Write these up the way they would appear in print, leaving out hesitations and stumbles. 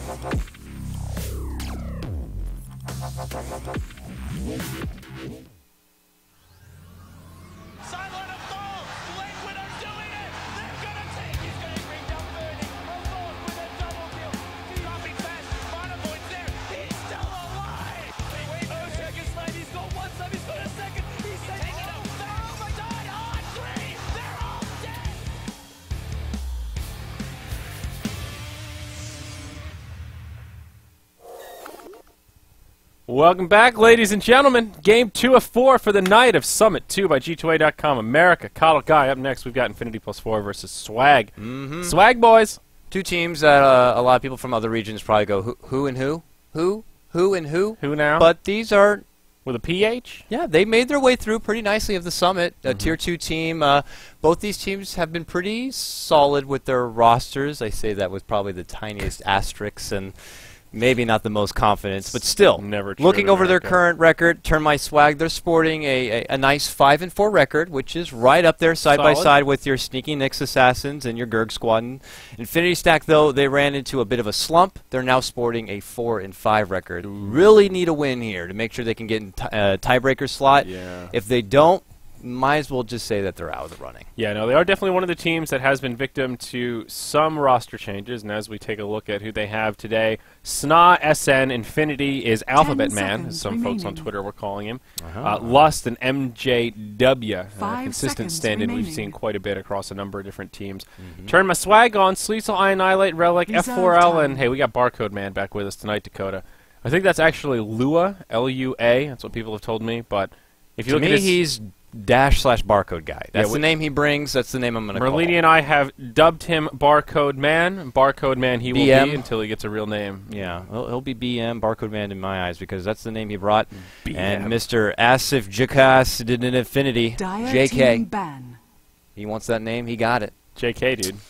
Sideline of goal. Lakewood are doing it. They're going to take. He's going to bring down Bernie. Almost with a double kill. Dropping fast. Bonnevoy's there. He's still alive. Wait, oh, second slide. He's got one side. He's got a second. He's taking it. They're overdone on three. They're all dead. Welcome back, ladies and gentlemen. Game 2 of 4 for the night of Summit 2 by G2A.com America. Coddle Guy up next. We've got Infinity Plus 4 versus Swag. Swag boys. Two teams that a lot of people from other regions probably go, who and who? Who and who? Who now? But these are, With a PH? yeah, they made their way through pretty nicely of the Summit. A Tier 2 team. Both these teams have been pretty solid with their rosters. I say that with probably the tiniest asterisks and maybe not the most confidence, but still, Never true looking in over their America. current record, Turn My Swag, they're sporting a nice 5-4 record, which is right up there side by Solid. side with your Sneaky Nyx Assassins and your Gurg Squad. And Infinity Stack, though, they ran into a bit of a slump. They're now sporting a 4-5 record. Really need a win here to make sure they can get in tiebreaker slot. Yeah. If they don't, might as well just say that they're out of the running. Yeah, no, they are definitely one of the teams that has been victim to some roster changes. And as we take a look at who they have today, Sna, SN, Infinity is Alphabet Man, as some folks on Twitter were calling him. Lust and MJW, 5 consistent seconds stand-in we've remaining. seen quite a bit across a number of different teams. Turn My Swag on, Sleesel, Annihilate, Relic, Reserve F4L, time. and hey, we got Barcode Man back with us tonight, Dakota. I think that's actually Lua, L-U-A. That's what people have told me, but if you To look at me, his... he's /barcode guy. That's Yeah, the name he brings. That's the name I'm going to call Merlini him. and I have dubbed him Barcode Man. Barcode Man he will BM. be until he gets a real name. Yeah, he'll be BM, Barcode Man in my eyes, because that's the name he brought. BM. And Mr. Asif Jakas did an Infinity, Dire team JK. ban. He wants that name, he got it. JK, dude.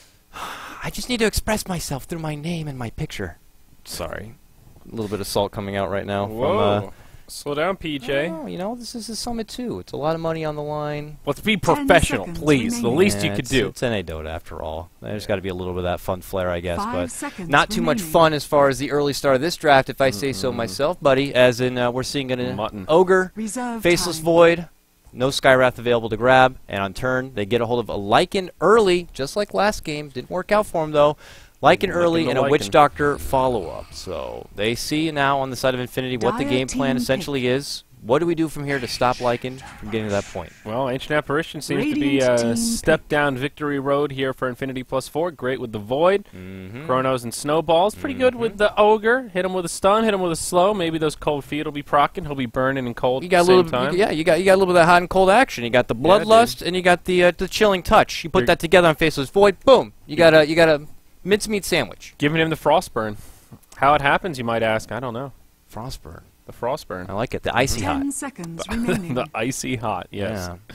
I just need to express myself through my name and my picture. Sorry. A little bit of salt coming out right now. Whoa. Slow down, PJ. Oh, you know, this is a Summit 2. It's a lot of money on the line. Let's be 10 professional, seconds please. The remaining. least you Yeah, could it's- do. It's NA Dota after all. There's got to be a little bit of that fun flair, I guess. 5 But seconds not too much remaining. fun as far as the early start of this draft, if I say so myself, buddy. As in, we're seeing an Mutton. Ogre, Reserve Faceless time. Void, no Skywrath available to grab, and on turn, they get a hold of a Lycan early, just like last game. Didn't work out for him, though. Lycan early the and a Witch Lycan. Doctor follow-up. So they see now on the side of Infinity what the Dire game plan team essentially is. What do we do from here to stop Lycan from getting to that point? Well, Ancient Apparition seems to be Radiant a team step-down victory road here for Infinity Plus 4. Great with the Void. Chronos and Snowballs. Pretty good with the Ogre. Hit him with a stun, hit him with a slow. Maybe those cold feet will be proccing. He'll be burning and cold You at got a the little, same time. you got a little bit of that hot and cold action. You got the dude. bloodlust and you got the chilling touch. You put You're- that together on Faceless Void, boom. You got a mincemeat sandwich. Giving him the Frostburn. How it happens, you might ask. I don't know. Frostburn. The Frostburn. I like it. The icy hot. 10 seconds remaining. The icy hot, yes. Yeah.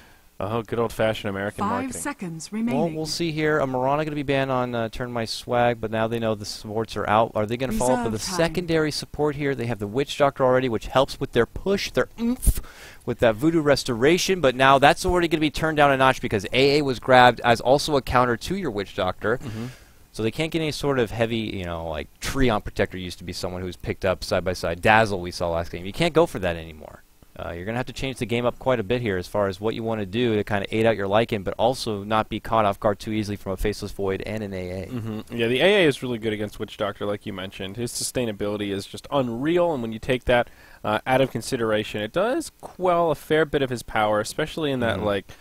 Oh, good old-fashioned American 5 marketing. seconds Well, remaining. we'll see here. Marana going to be banned on Turn My Swag, but now they know the supports are out. Are they going to follow up with a Reserve time. secondary support here? They have the Witch Doctor already, which helps with their push, their oomph, with that Voodoo Restoration. But now that's already going to be turned down a notch because AA was grabbed as also a counter to your Witch Doctor. So they can't get any sort of heavy, you know, like Treon Protector used to be someone who was picked up side by side. Dazzle we saw last game. You can't go for that anymore. You're going to have to change the game up quite a bit here as far as what you want to do to kind of aid out your Lycan, but also not be caught off guard too easily from a Faceless Void and an AA. Yeah, the AA is really good against Witch Doctor, like you mentioned. His sustainability is just unreal, and when you take that out of consideration, it does quell a fair bit of his power, especially in that like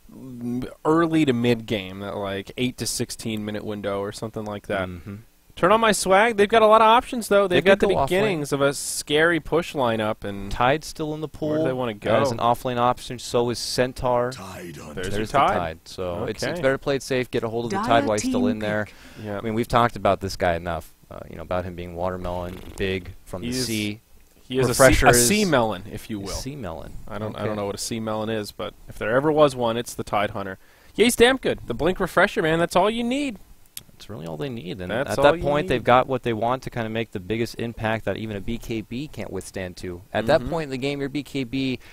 early to mid game, that like 8 to 16 minute window or something like that. Turn On My Swag. They've got a lot of options though. They've They got could the go offlane. beginnings of a scary push lineup, and Tide's still in the pool. Where do they wanna go? As an offlane option, so is Centaur. there's There's your the Tide. Tide. So it's Okay. better played safe. Get a hold of the Dire Tide while he's still team in there. Yeah. I mean, we've talked about this guy enough. You know, about him being watermelon, big from the He's sea. He is a Refreshers. sea melon, if you will. Sea melon. I don't Okay. know what a sea melon is, but if there ever was one, it's the Tide Hunter. Yeah, he's damn good. The Blink Refresher, man, that's all you need. That's really all they need. And That's at all that you point, need. they've got what they want to kind of make the biggest impact that even a BKB can't withstand to. At that point in the game, your BKB,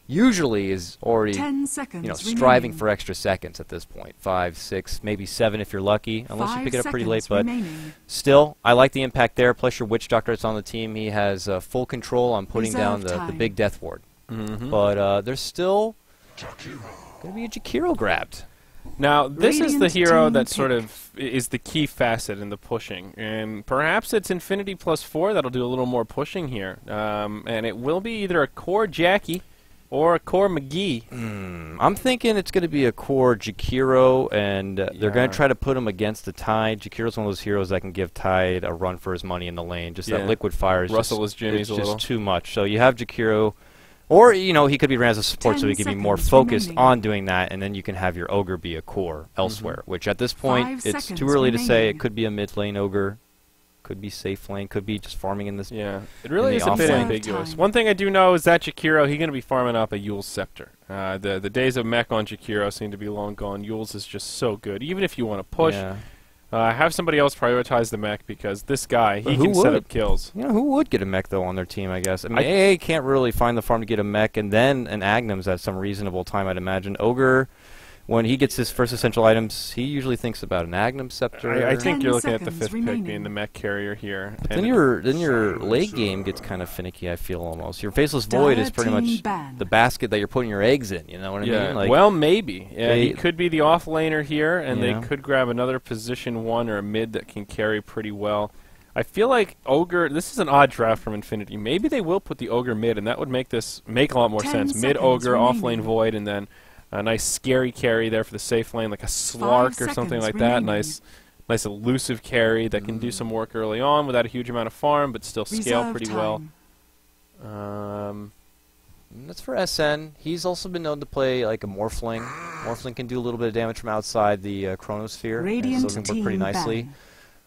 usually is already 10 seconds you know, striving remaining. for extra seconds at this point. 5, 6, maybe 7 if you're lucky, unless you 5 pick it up pretty late. seconds But remaining. still, I like the impact there. Plus your Witch Doctor that's on the team. He has full control on putting down Reserve the time. big Death Ward. Mm-hmm. But there's still going to be a Jakiro grabbed. Now, this is the Radiant hero team that sort pick. of is the key facet in the pushing. And perhaps it's Infinity +4 that'll do a little more pushing here. And it will be either a core Jackie or a core McGee. I'm thinking it's going to be a core Jakiro, and they're going Yeah. to try to put him against the Tide. Jakiro's one of those heroes that can give Tide a run for his money in the lane. Just Yeah. that liquid fire is Russell just, is Jimmy's it's a just little. too much. So you have Jakiro, or you know he could be ran as a support, so 10 he could be more seconds focused remaining. on doing that, and then you can have your Ogre be a core elsewhere. Which at this point 5 it's seconds too early to say. It remaining. could be a mid lane Ogre, could be safe lane, could be just farming in this. Yeah, it really the is a bit offlane. ambiguous. Time. One thing I do know is that Jakiro, he's going to be farming up a Yule's Scepter. The days of mech on Jakiro seem to be long gone. Yule's is just so good. Even if you want to push, Yeah. have somebody else prioritize the mech because this guy, he But who can set would? up kills. You know, who would get a mech, though, on their team, I guess? I mean, I- AA can't really find the farm to get a mech, and then an Agnums at some reasonable time, I'd imagine. Ogre, when he gets his first essential items, he usually thinks about an Agnum Scepter. I think 10 you're looking at the seconds fifth pick being remaining. the mech carrier here. But then And your late game gets kind of finicky, I feel, almost. Your Faceless Void is pretty Dire much team ban. the basket that you're putting your eggs in, you know what I yeah, mean? Like, well, maybe. Yeah, he they- could be the off laner here, and Yeah. they could grab another position 1 or a mid that can carry pretty well. I feel like Ogre, this is an odd draft from Infinity. Maybe they will put the Ogre mid, and that would make this make a lot more 10 sense. Mid seconds Ogre, off lane remaining. Void, and then a nice scary carry there for the safe lane, like a Slark or something seconds like that. remaining. Nice elusive carry that can do some work early on without a huge amount of farm, but still scale Reserve pretty time. well. that's for SN. He's also been known to play like a Morphling. Morphling can do a little bit of damage from outside the Chronosphere. and Radiant so it can work team pretty nicely. ban.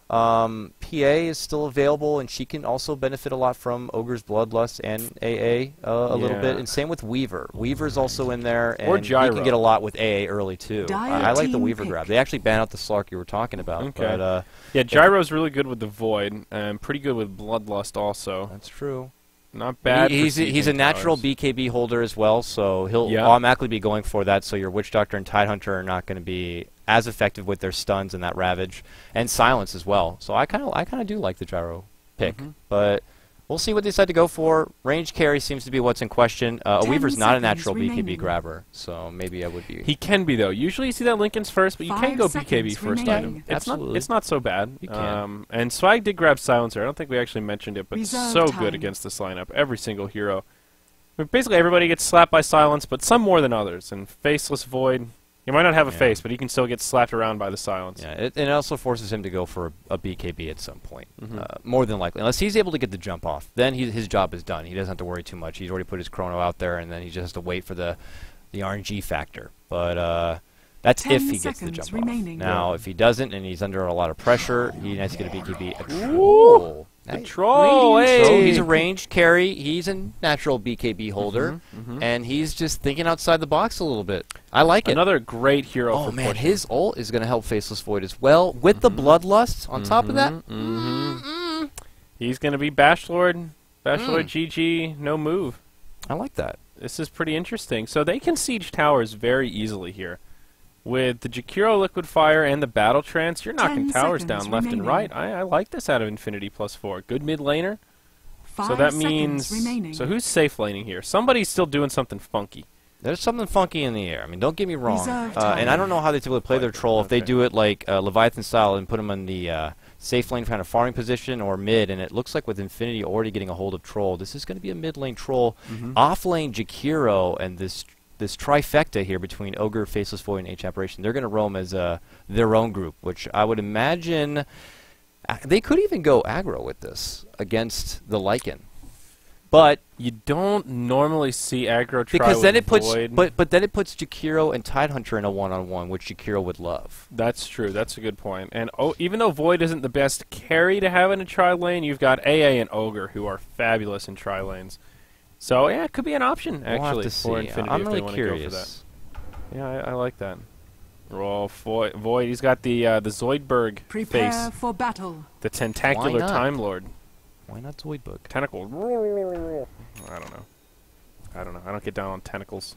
PA is still available, and she can also benefit a lot from Ogre's Bloodlust and AA a little Yeah. bit. And same with Weaver. Weaver's also in there, and Or he Gyro. can get a lot with AA early too. Dire I like the team Weaver pick. grab. They actually ban out the Slark you were talking about. Okay. But Yeah, Gyro's really good with the Void, and pretty good with Bloodlust also. that's true. Not bad. for He's a sieging natural towers. BKB holder as well, so he'll Yeah. automatically be going for that. So your Witch Doctor and Tidehunter are not going to be as effective with their stuns and that Ravage and Silence as well. So I kind of do like the Gyro pick, Mhm. but we'll see what they decide to go for. Range carry seems to be what's in question. 10 Weaver's not a seconds natural BKB remaining. grabber, so maybe I would be. He can be though. Usually you see that Lincoln's first, but you can 5 go BKB seconds first remaining. item. Absolutely. It's not so bad. You can. And Swag did grab Silencer. I don't think we actually mentioned it, but Reserve so time. good against this lineup. Every single hero. I mean, basically everybody gets slapped by Silence, but some more than others. And Faceless Void, he might not have a Yeah. face, but he can still get slapped around by the Silence. Yeah, it also forces him to go for a BKB at some point, Mhm. more than likely. Unless he's able to get the jump off, then his job is done. He doesn't have to worry too much. He's already put his chrono out there, and then he just has to wait for the RNG factor. But that's 10 if he gets the seconds jump remaining. off. Now, if he doesn't, and he's under a lot of pressure, he has to get a BKB. A Ooh. troll. The Nice. troll, Radiant So hey! he's a ranged carry. He's a natural BKB holder, Mhm. and he's just thinking outside the box a little bit. I like it. Another great hero Oh for man, pushing. his ult is going to help Faceless Void as well. With the Bloodlust on top of that, Mhm. He's going to be Bashlord. Bashlord GG, no move. I like that. This is pretty interesting. So they can siege towers very easily here. With the Jakiro Liquid Fire and the Battle Trance, you're knocking 10 towers seconds down left and remaining. right. I like this out of Infinity +4. Good mid laner. 5 So that seconds means... remaining. So who's safe laning here? Somebody's still doing something funky. There's something funky in the air. I mean, don't get me wrong. Reserve And I time. don't know how they typically play their troll. If they Okay. do it like Leviathan style and put him in the safe lane kind of farming position or mid, and it looks like with Infinity already getting a hold of troll, this is going to be a mid lane troll. Off lane Jakiro and this trifecta here between Ogre, Faceless Void, and H Apparition, they're going to roam as their own group, which I would imagine they could even go aggro with this against the Lycan. But You don't normally see aggro try because then with it puts Void. but then it puts Jakiro and Tidehunter in a one-on-one, which Jakiro would love. That's true. That's a good point. And even though Void isn't the best carry to have in a tri lane, you've got AA and Ogre who are fabulous in tri lanes. So yeah, it could be an option We'll have actually to for see. Infinity I'm if really they want curious. to go for that. Yeah, I like that. Well, Void, he's got the Zoidberg Prepare face, for battle. the tentacular not? Time Lord, Why not Zoidbug? tentacle. I don't know. I don't know. I don't get down on tentacles.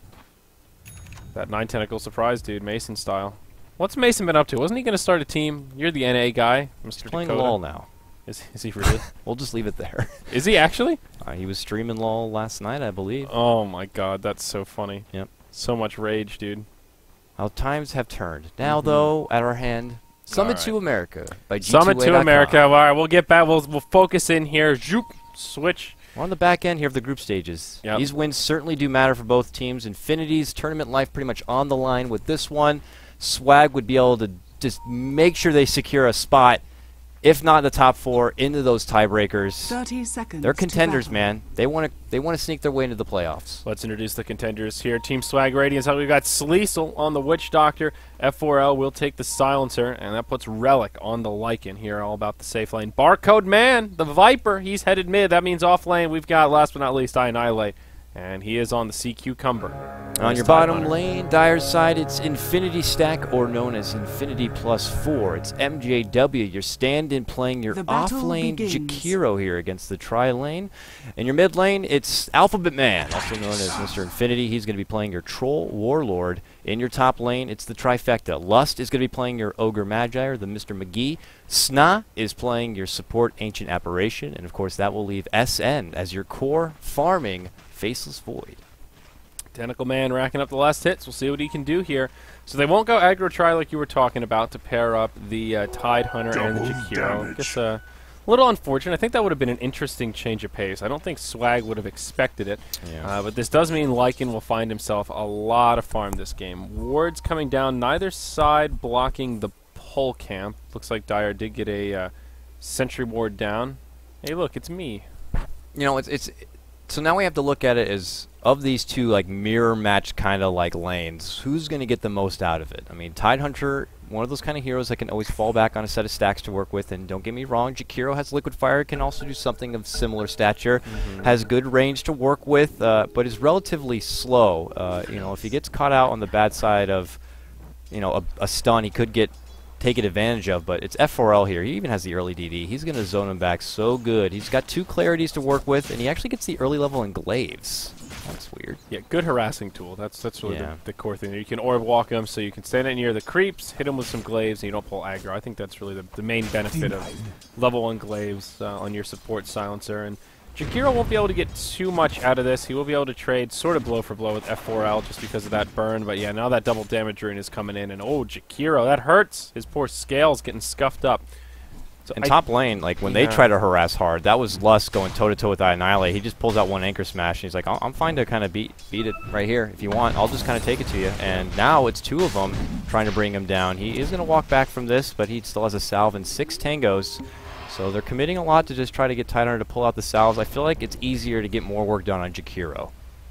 That 9 tentacle surprise, dude, Mason style. What's Mason been up to? Wasn't he going to start a team? You're the NA guy, Mr. He's playing Dakota. LOL now. Is he really? We'll just leave it there. Is he actually? He was streaming LOL last night, I believe. Oh my god, that's so funny. Yep. So much rage, dude. How times have turned. Now, though, at our hand, Summit All right. to America by G2A.com. Summit to America. All right, we'll get back. We'll focus in here. Zoop, switch. We're on the back end here of the group stages. Yep. These wins certainly do matter for both teams. Infinity's tournament life pretty much on the line with this one. Swag would be able to just make sure they secure a spot, if not the top 4, into those tiebreakers. 30 seconds. They're to contenders, battle. man. They want to sneak their way into the playoffs. Let's introduce the contenders here. Team Swag Radiance. We've got Sleesel on the Witch Doctor. F4L will take the Silencer, and that puts Relic on the Lycan here. All about the safe lane. Barcode Man, the Viper. He's headed mid. That means off lane. We've got, last but not least, Annihilate. And he is on the Sea Cucumber. On your bottom lane, Dire's side, it's Infinity Stack, or known as Infinity +4. It's MJW, your stand-in playing your The battle off-lane begins. Jakiro here against the tri-lane. In your mid lane, it's Alphabet Man, also known as Mr. Infinity. He's going to be playing your Troll Warlord. In your top lane, it's the trifecta. Lust is going to be playing your Ogre Magi, or the Mr. McGee. Sna is playing your support Ancient Apparition. And, of course, that will leave SN as your core farming Faceless Void. Tentacle Man racking up the last hits. We'll see what he can do here. So they won't go aggro try like you were talking about to pair up the Tide Hunter and the Jakiro. I guess a little unfortunate. I think that would have been an interesting change of pace. I don't think Swag would have expected it. Yeah. But this does mean Lycan will find himself a lot of farm this game. Wards coming down, neither side blocking the pole camp. Looks like Dire did get a sentry ward down. Hey, look, it's me. You know, it's so now we have to look at it as, of these two, like, mirror match kind of like lanes, who's going to get the most out of it? I mean, Tidehunter, one of those kind of heroes that can always fall back on a set of stacks to work with, and don't get me wrong, Jakiro has Liquid Fire, can also do something of similar stature, has good range to work with, but is relatively slow. You know, if he gets caught out on the bad side of, you know, a stun, he could get taken advantage of, but it's F4L here. He even has the early DD. He's going to zone him back so good. He's got 2 clarities to work with, and he actually gets the early level in Glaives. That's weird. Yeah, good harassing tool. That's really Yeah. the core thing. You can orb walk them, so you can stand near the creeps, hit them with some glaives, and you don't pull aggro. I think that's really the main benefit of level 1 glaives on your support silencer. And Jakiro won't be able to get too much out of this. He will be able to trade sort of blow for blow with F4L just because of that burn. But yeah, now that double damage rune is coming in, and oh, Jakiro, that hurts. His poor scale's getting scuffed up. So In top lane, like, when they Yeah. try to harass hard, that was Lust going toe-to-toe with Annihilate. He just pulls out one Anchor Smash, and he's like, I'm fine to kind of beat it right here. If you want, I'll just kind of take it to you. And now it's 2 of them trying to bring him down. He is going to walk back from this, but he still has a salve and 6 tangos. So they're committing a lot to just try to get Tidehunter to pull out the salves. I feel like it's easier to get more work done on Jakiro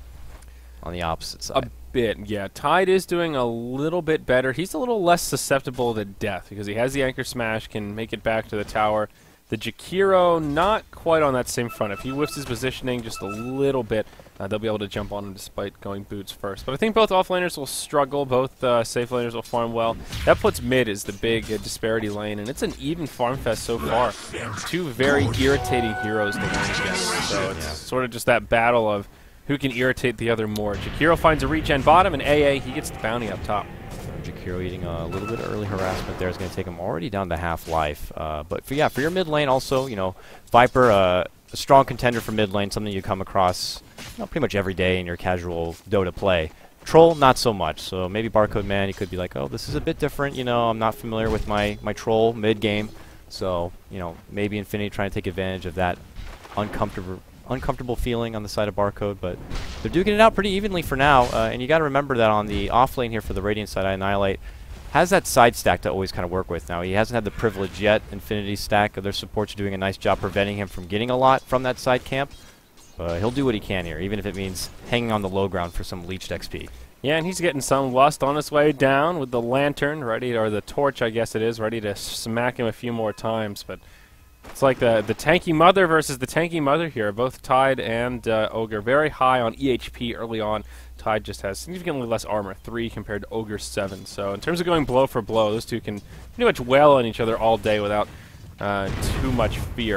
on the opposite side. a bit, yeah. Tide is doing a little bit better. He's a little less susceptible to death because he has the Anchor Smash, can make it back to the tower. The Jakiro, not quite on that same front. If he whiffs his positioning just a little bit, they'll be able to jump on him despite going boots first. But I think both offlaners will struggle. Both safe laners will farm well. That puts mid as the big disparity lane, and it's an even farm fest so far. 2 very irritating heroes to lane against. So it's sort of just that battle of who can irritate the other more. Jakiro finds a regen bottom, and AA, he gets the bounty up top. Jakiro eating a little bit of early harassment there is going to take him already down to half life. But for your mid lane also, you know, Viper, a strong contender for mid lane, something you come across, you know, pretty much every day in your casual Dota play. Troll, not so much. So maybe Barcode Man, he could be like, oh, this is a bit different. You know, I'm not familiar with my Troll mid game. So, you know, maybe Infinity trying to take advantage of that uncomfortable feeling on the side of Barcode, but they're duking it out pretty evenly for now. And you got to remember that on the off lane here for the Radiant side, Annihilate has that side stack to always kind of work with. Now, he hasn't had the privilege yet. Infinity stack, their supports are doing a nice job preventing him from getting a lot from that side camp. He'll do what he can here, even if it means hanging on the low ground for some leached XP. Yeah, and he's getting some Lust on his way down with the lantern, or the torch, I guess it is, ready to smack him a few more times. But it's like the tanky mother versus the tanky mother here. Both Tide and Ogre very high on EHP early on. Tide just has significantly less armor, 3 compared to Ogre's 7. So in terms of going blow for blow, those two can pretty much wail on each other all day without too much fear.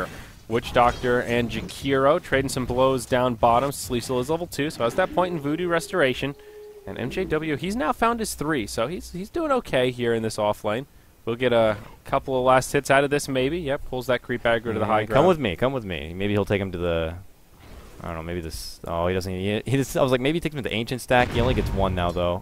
Witch Doctor and Jakiro trading some blows down bottom. Sleesel is level 2, so has that point in Voodoo Restoration. And MJW, he's now found his 3, so he's doing okay here in this off lane. We'll get a couple of last hits out of this, maybe. Yep, pulls that creep aggro to the high ground. Come with me. Maybe he'll take him to the... I don't know, maybe this... Oh, he doesn't... I was like, maybe take him to the Ancient stack. He only gets 1 now, though.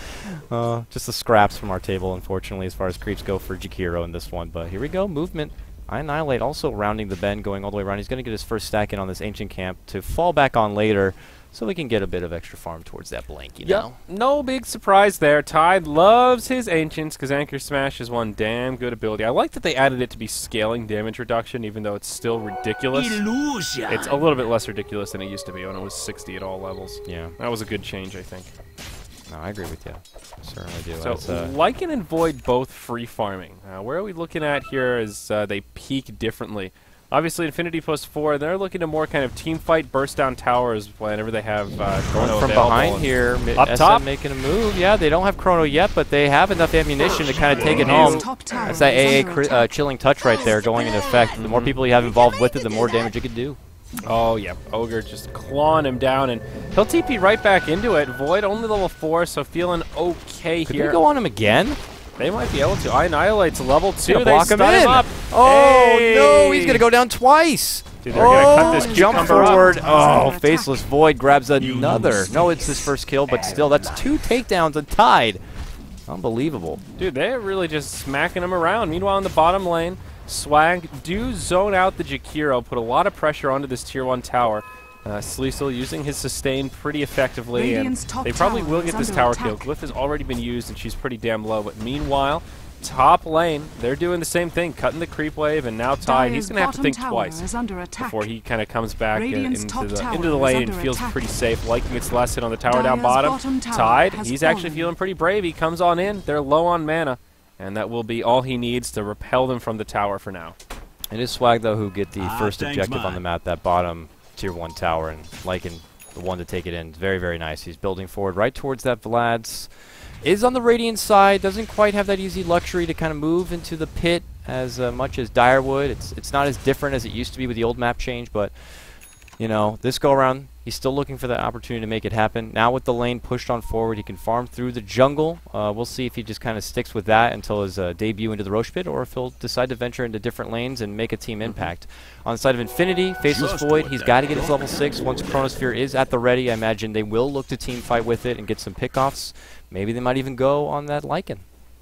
Just the scraps from our table, unfortunately, as far as creeps go for Jakiro in this one. But here we go, movement. Annihilate also rounding the bend, going all the way around. He's going to get his first stack in on this Ancient camp to fall back on later, so we can get a bit of extra farm towards that blank, you know? No big surprise there. Tide loves his Ancients because Anchor Smash is one damn good ability. I like that they added it to be scaling damage reduction, even though it's still ridiculous. Illusion. It's a little bit less ridiculous than it used to be when it was 60 at all levels. Yeah. That was a good change, I think. No, I agree with you. I certainly do. So, Lycan and Void both free farming. Where are we looking at here as they peak differently? Obviously, Infinity plus 4, they're looking to more kind of team fight, burst down towers whenever they have Chrono from available. behind here, Up SM top. making a move. Yeah, they don't have Chrono yet, but they have enough ammunition to kind of take it home. That's that AA chilling touch right there going into effect. The more people you have involved with it, the more damage it can do. Oh, yeah. Ogre just clawing him down, and he'll TP right back into it. Void only level 4, so feeling okay Could here. we go on him again? They might be able to. Annihilate's level 2. They Block him stun in. him up. Oh, Hey! no, he's going to go down twice. Dude, they're going to cut this Jump cucumber forward. up. Oh, Faceless Void grabs another. No, it's his first kill, but still, that's 2 takedowns and Tide. Unbelievable. Dude, they're really just smacking him around. Meanwhile, in the bottom lane, Swag do zone out the Jakiro, put a lot of pressure onto this tier 1 tower. Sleesel using his sustain pretty effectively, and they probably will get this tower kill. Glyph has already been used, and she's pretty damn low. But meanwhile, top lane, they're doing the same thing, cutting the creep wave, and now Tide, he's going to have to think twice before he kind of comes back into the lane and feels pretty safe. Liking its last hit on the tower down bottom. Tide, he's actually feeling pretty brave. He comes on in. They're low on mana, and that will be all he needs to repel them from the tower for now. It is Swag, though, who get the first objective on the map, that bottom tier 1 tower, and Lycan, the one to take it in. Very, very nice. He's building forward right towards that Vlad's. Is on the Radiant side, doesn't quite have that easy luxury to kind of move into the pit as much as Dire would. It's not as different as it used to be with the old map change, but, you know, this go-around, he's still looking for that opportunity to make it happen. Now with the lane pushed on forward, he can farm through the jungle. We'll see if he just kind of sticks with that until his debut into the Roche pit, or if he'll decide to venture into different lanes and make a team impact. On the side of Infinity, Faceless Void, he's got to get his level 6. Once Chronosphere is at the ready, I imagine they will look to team fight with it and get some pickoffs. Maybe they might even go on that Lycan.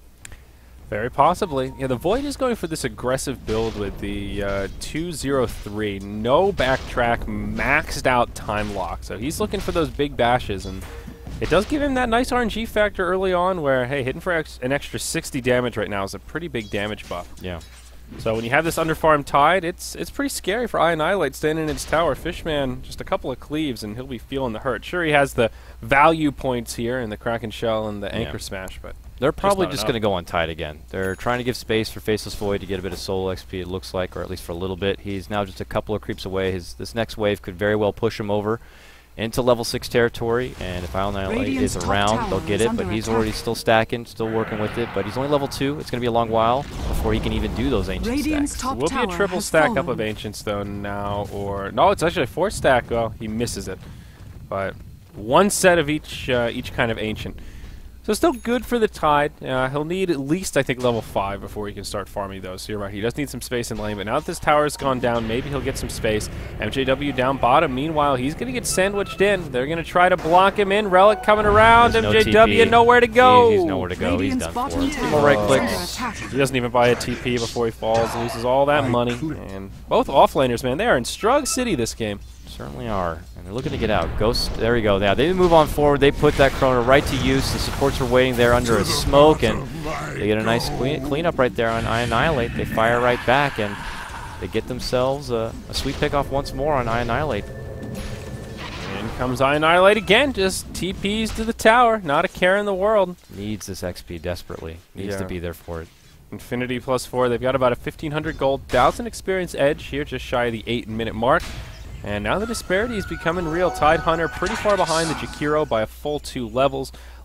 Very possibly. Yeah, the Void is going for this aggressive build with the 203. No backtrack, maxed out time lock. So he's looking for those big bashes, and it does give him that nice RNG factor early on where, hey, hitting for an extra 60 damage right now is a pretty big damage buff. Yeah. So when you have this underfarmed Tide, it's pretty scary for Annihilate standing in its tower. Fishman, just a couple of cleaves, and he'll be feeling the hurt. Sure, he has the value points here in the Kraken Shell and the Anchor Smash, but they're probably just going to go on Tide again. They're trying to give space for Faceless Void to get a bit of solo XP, it looks like, or at least for a little bit. He's now just a couple of creeps away. This next wave could very well push him over into level 6 territory, and if Annihilate is around, they'll get it, but he's already still stacking, still working with it, but he's only level 2. It's going to be a long while before he can even do those Ancient stacks. Will be a triple stack up of Ancients, though, now, or... No, it's actually a 4 stack. Well, he misses it. But one set of each kind of Ancient. So still good for the Tide. He'll need at least, I think, level 5 before he can start farming those. So you're right, he does need some space in lane, but now that this tower's gone down, maybe he'll get some space. MJW down bottom. Meanwhile, he's going to get sandwiched in. They're going to try to block him in. Relic coming around. There's MJW no nowhere to go. He's nowhere to go. He's done for. More right clicks. He doesn't even buy a TP before he falls. Loses all that money. And both offlaners, man, they are in Strug City this game. Certainly are. And they're looking to get out. Ghost, there we go. Now they move on forward. They put that Chrono right to use. The supports are waiting there under a smoke, and they get a nice cleanup right there on Annihilate. They fire right back, and they get themselves a sweet pickoff once more on Annihilate. In comes Annihilate again. Just TPs to the tower. Not a care in the world. Needs this XP desperately. Needs to be there for it. Infinity plus 4. They've got about a 1,500 gold, 1,000 experience edge here, just shy of the 8-minute mark. And now the disparity is becoming real. Tidehunter pretty far behind the Jakiro by a full 2 levels.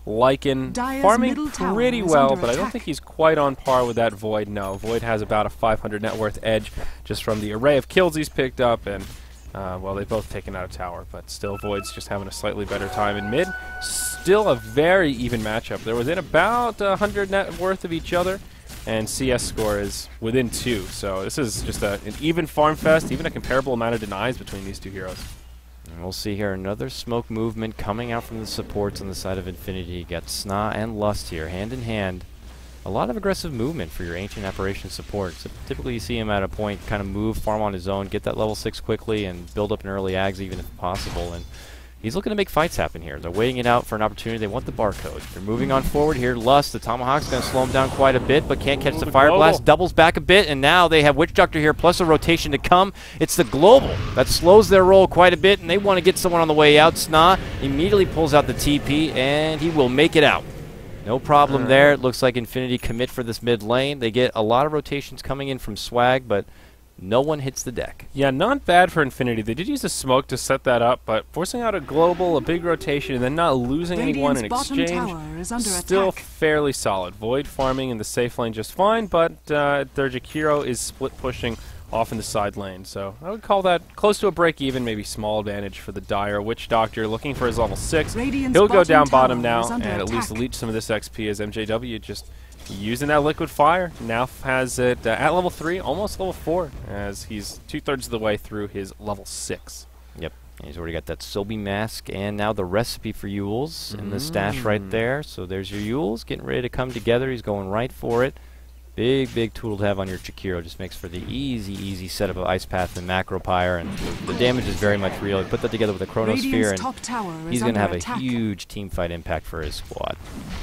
Lycan Dire's farming middle tower pretty is well, under but I don't attack. think he's quite on par with that Void. No, Void has about a 500 net worth edge just from the array of kills he's picked up, and well, they've both taken out a tower, but still Void's just having a slightly better time in mid. Still a very even matchup. They're within about 100 net worth of each other, and CS score is within 2. So this is just an even farm fest, even a comparable amount of denies between these two heroes. And we'll see here another smoke movement coming out from the supports on the side of Infinity. You got Sna and Lust here, hand in hand. A lot of aggressive movement for your Ancient Apparition support. So typically you see him at a point kind of move, farm on his own, get that level 6 quickly, and build up an early Ags even if possible. And he's looking to make fights happen here. They're waiting it out for an opportunity. They want the barcode. They're moving on forward here. Lust, the Tomahawk's going to slow him down quite a bit, but can't catch the Fire Blast. Doubles back a bit, and now they have Witch Doctor here, plus a rotation to come. It's the Global that slows their roll quite a bit, and they want to get someone on the way out. Sna immediately pulls out the TP, and he will make it out. No problem there. It looks like Infinity commit for this mid lane. They get a lot of rotations coming in from Swag, but no one hits the deck. Yeah, not bad for Infinity. They did use a smoke to set that up, but forcing out a global, a big rotation, and then not losing anyone in Radiant's bottom exchange, tower is under still attack. fairly solid. Void farming in the safe lane just fine, but their Jakiro is split pushing off in the side lane. So I would call that close to a break even, maybe small advantage for the Dire. Witch Doctor looking for his level 6. Radiant's He'll go down bottom bottom tower now is and under at least attack. leech some of this XP as MJW just using that liquid fire. Now has it at level 3, almost level 4, as he's 2/3 of the way through his level 6. Yep. And he's already got that Sobi mask and now the recipe for Yules in the stash right there. So there's your Yules getting ready to come together. He's going right for it. Big tool to have on your Jakiro. Just makes for the easy setup of Ice Path and Macro Pyre, and the damage is very much real. You put that together with a Chronosphere, Radiant's and top tower he's is going to under have attack. a huge team fight impact for his squad.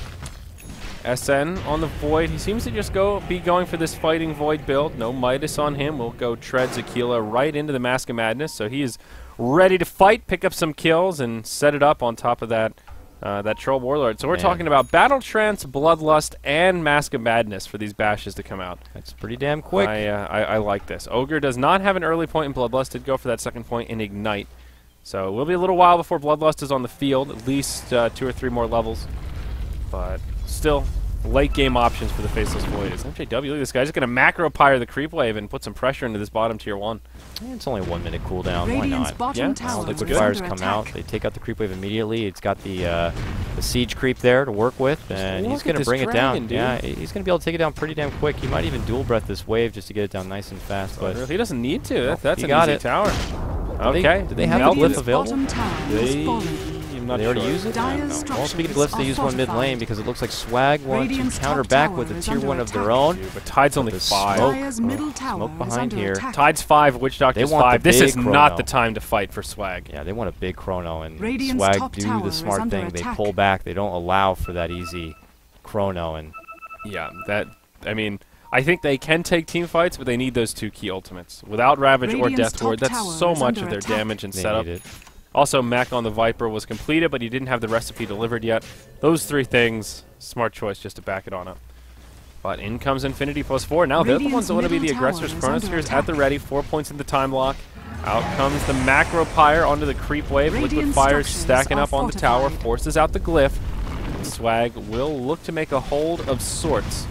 SN on the Void. He seems to just be going for this fighting Void build. No Midas on him. We'll go tread Zakila right into the Mask of Madness. So he is ready to fight, pick up some kills, and set it up on top of that that Troll Warlord. So we're talking about Battle Trance, Bloodlust, and Mask of Madness for these bashes to come out. That's pretty damn quick. I like this. Ogre does not have an early point in Bloodlust. Did go for that second point in Ignite. So it will be a little while before Bloodlust is on the field. At least 2 or 3 more levels. But still, late game options for the Faceless Void. Is MJW, look at this guy, just going to macro pyre the creep wave and put some pressure into this bottom tier 1. It's only a 1 minute cooldown. Why Radiant's not? bottom Yeah, tower Liquid is Fires under come out. attack. They take out the creep wave immediately. It's got the siege creep there to work with, and look he's at going to this bring it dragon, down. dude. Yeah, he's going to be able to take it down pretty damn quick. He might even dual breath this wave just to get it down nice and fast. But He doesn't need to. That's he an got easy it. tower. Did Okay. they have the Radiant's glyph available? bottom tower has They- fallen. I'm not They already sure. use it? Dire's Well, structures speaking of glyphs, they are use one mid fortified. lane because it looks like Swag wants Radiant's to counter top back tower with a is tier under 1 of their attack. own. Dude, but Tide's only The 5. smoke. Dire's middle tower Smoke is behind under here. attack. Tide's 5, Witch Doctor's want the 5. This big is not chrono. the time to fight for Swag. Yeah, they want a big chrono, and Radiant's Swag top do tower the is smart under thing. They attack. pull back. They don't allow for that easy chrono, and Yeah, I mean, I think they can take team fights, but they need those 2 key ultimates. Without Ravage or Radiant's Death Ward, top that's tower so is much under of their attack. damage and they setup. need it. Also, Mech on the Viper was completed, but he didn't have the recipe delivered yet. Those 3 things, smart choice just to back it on up. But in comes Infinity +4. Now they're the ones that want to be the Radiant's middle aggressors. tower is Chronosphere's under at the ready, 4 points in the time lock. Out comes the Macro Pyre onto the creep wave. Liquid Radiant Fire structures stacking are up on the tower, fortified. forces out the glyph. Swag will look to make a hold of sorts.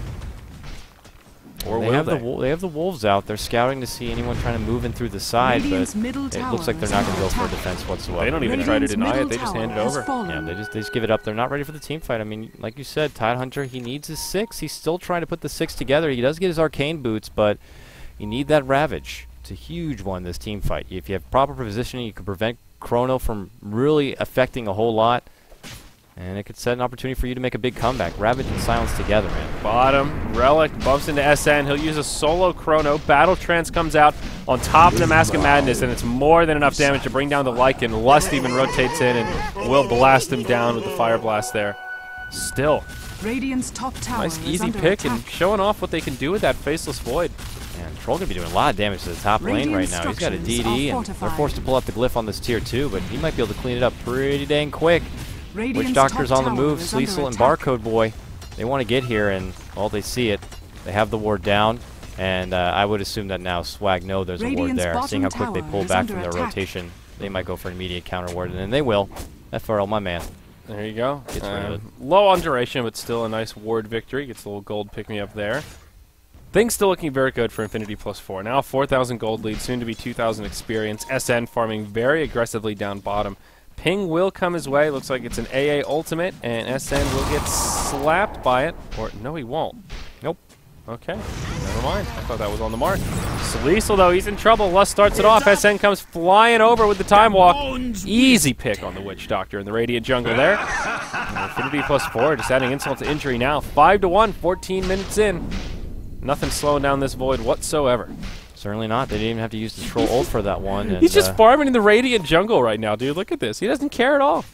Or They will have they? they have the wolves out. They're scouting to see anyone trying to move in through the side, Radiant's but middle it tower looks like they're is not going to under go for a attack. defense whatsoever. They don't even try to Radiant's deny it, middle they just tower hand it has over. fallen. Yeah, they just give it up. They're not ready for the team fight. I mean, like you said, Tidehunter, he needs his 6. He's still trying to put the 6 together. He does get his arcane boots, but you need that Ravage. It's a huge one, this team fight. If you have proper positioning, you can prevent Chrono from really affecting a whole lot, and it could set an opportunity for you to make a big comeback. Ravage and Silence together, man. Bottom, Relic bumps into SN. He'll use a solo Chrono. Battle Trance comes out on top of the Mask of Madness, and it's more than enough damage to bring down the Lycan. Lust even rotates in and will blast him down with the Fire Blast there. Still, Radiant's top tower nice is easy under pick attack. and showing off what they can do with that Faceless Void. And Troll going to be doing a lot of damage to the top lane right Radiant now. He's got a structures DD, are and they're fortified. forced to pull out the glyph on this tier 2, but he might be able to clean it up pretty dang quick. Witch Radiant's Doctor's top on the tower move. is under Sleesel and attack. Barcode Boy, they want to get here, and well, they see it. They have the ward down, and I would assume that now Swag know there's a ward Radiant's there. Seeing how bottom quick they tower pull is back under from their attack. rotation, they might go for an immediate counter ward, and then they will. FRL, my man. There you go. Gets rid of it. Low on duration, but still a nice ward victory. Gets a little gold pick-me-up there. Things still looking very good for Infinity +4. Now 4,000 gold lead, soon to be 2,000 experience. SN farming very aggressively down bottom. Ping will come his way. Looks like it's an AA ultimate, and SN will get slapped by it. Or, no, he won't. Nope. Okay, never mind. I thought that was on the mark. Salisal, though, he's in trouble. Lust starts it off. SN comes flying over with the time walk. Easy pick on the Witch Doctor in the Radiant jungle there. And Infinity +4, just adding insult to injury now. 5-1, 14 minutes in. Nothing slowing down this Void whatsoever. Certainly not. They didn't even have to use the troll ult for that one. And, He's just farming in the Radiant jungle right now, dude. Look at this. He doesn't care at all.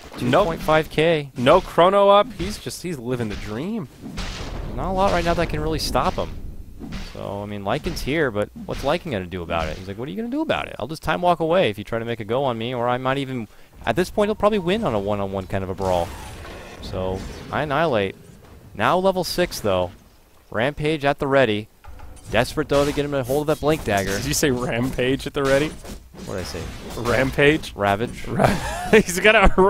2.5k. No chrono up. He's living the dream. Not a lot right now that can really stop him. So, I mean, Lycan's here, but what's Lycan going to do about it? He's like, what are you going to do about it? I'll just time walk away if you try to make a go on me, or I might even... At this point, he'll probably win on a one-on-one kind of a brawl. So, I annihilate. Now level 6, though. Rampage at the ready. Desperate, though, to get him a hold of that Blink Dagger. Did you say Rampage at the ready? What did I say? Rampage? Ravage? He's got a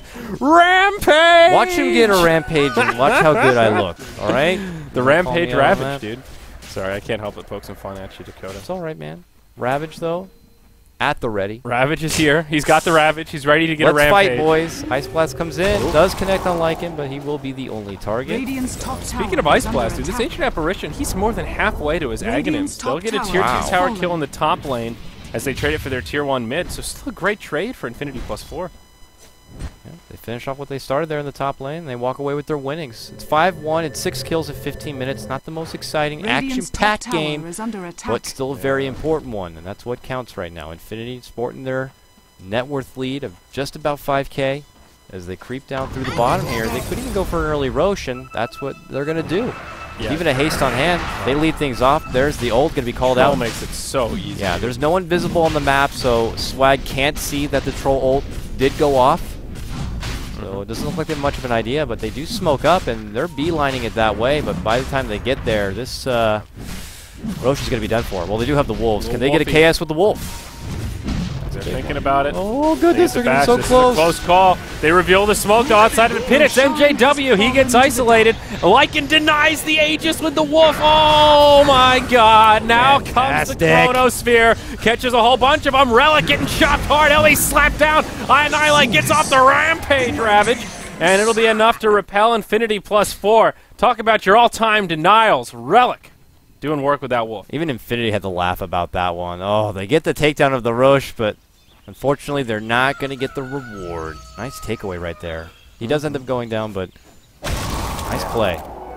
Rampage! Watch him get a Rampage and watch how good I look, alright? The Call Rampage me out on Ravage, that. dude. Sorry, I can't help but poke some fun at you, Dakota. It's alright, man. Ravage, though, at the ready. Ravage is here. He's got the Ravage. He's ready to get a Let's Rampage. fight, boys. Ice Blast comes in. Does connect on Lycan, but he will be the only target. Radiant's top tower Speaking of Ice is under Blast, dude, this attack. Ancient Apparition, he's more than halfway to his Radiant's Aghanims. They'll top get a tower tier 2 Wow. tower fallen. kill in the top lane as they trade it for their tier 1 mid, so still a great trade for Infinity +4. Yeah, they finish off what they started there in the top lane, and they walk away with their winnings. It's 5-1 and 6 kills in 15 minutes. Not the most exciting Radiant's top action-packed tower game, is under attack. but still a very important one, and that's what counts right now. Infinity sporting their net worth lead of just about 5k as they creep down through the bottom here. They could even go for an early Rosh, and that's what they're going to do. Yeah. Even a haste on hand, they lead things off. There's the ult going to be called Troll out. makes it so easy. Yeah, there's no one visible on the map, so Swag can't see that the troll ult did go off. So it doesn't look like they have much of an idea, but they do smoke up, and they're beelining it that way. But by the time they get there, this Rosh is going to be done for. Well, they do have the Wolves. Can they get a Wolfie. KS with the Wolf? They're thinking about it. Oh, goodness, they're getting so This is a close. close call. They reveal the smoke though outside of the pit. It's MJW. He gets isolated. Lycan denies the Aegis with the Wolf. Oh my God! Now comes the Chronosphere. Catches a whole bunch of them. Relic getting chopped hard. Ellie slapped down. Annihilate gets off the Rampage Ravage. And it'll be enough to repel Infinity +4. Talk about your all-time denials. Relic doing work with that Wolf. Even Infinity had to laugh about that one. Oh, they get the takedown of the Rosh, but unfortunately, they're not going to get the reward. Nice takeaway right there. He does end up going down, but nice play.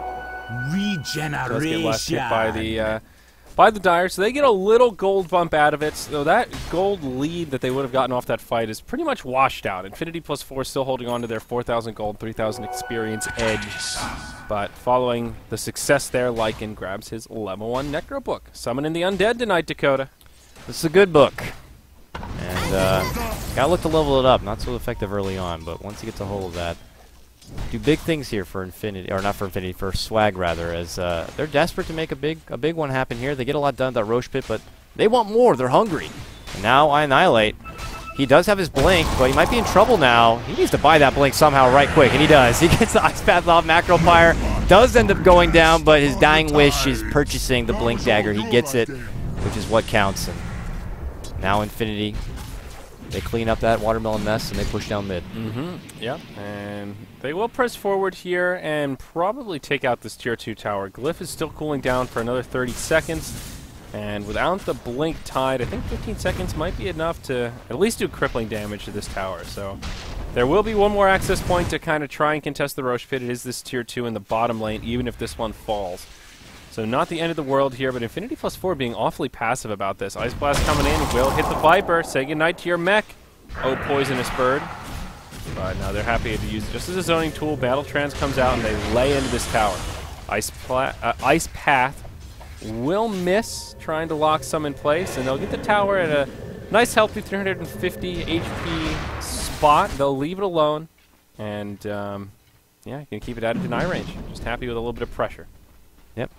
Does get last hit by the Dire, so they get a little gold bump out of it. So that gold lead that they would have gotten off that fight is pretty much washed out. Infinity +4 still holding on to their 4,000 gold, 3,000 experience edge. But following the success there, Lycan grabs his level 1 Necro Book. Summoning the Undead tonight, Dakota. This is a good book. And gotta look to level it up. Not so effective early on, but once he gets a hold of that, do big things here for Infinity, or not for Infinity, for Swag rather, as they're desperate to make a big one happen here. They get a lot done at that Rosh pit, but they want more. They're hungry. And now I Annihilate. He does have his blink, but he might be in trouble now. He needs to buy that blink somehow right quick, and he does. He gets the Ice Path off. Macropyre does end up going down, but his dying wish is purchasing the Blink Dagger. He gets it, which is what counts. And now Infinity, they clean up that watermelon mess, and they push down mid. Yep, and they will press forward here and probably take out this tier 2 tower. Glyph is still cooling down for another 30 seconds. And without the blink tied, I think 15 seconds might be enough to at least do crippling damage to this tower. So there will be one more access point to kind of try and contest the Rosh pit. It is this tier 2 in the bottom lane, even if this one falls. So not the end of the world here, but Infinity +4 being awfully passive about this. Ice Blast coming in, will hit the Viper. Say goodnight to your mech. Oh, Poisonous Bird. But now they're happy to use it just as a zoning tool. Battle Trance comes out and they lay into this tower. Ice Path will miss trying to lock some in place, and they'll get the tower at a nice healthy 350 HP spot. They'll leave it alone, and yeah, you can keep it out of deny range. Just happy with a little bit of pressure. Yep.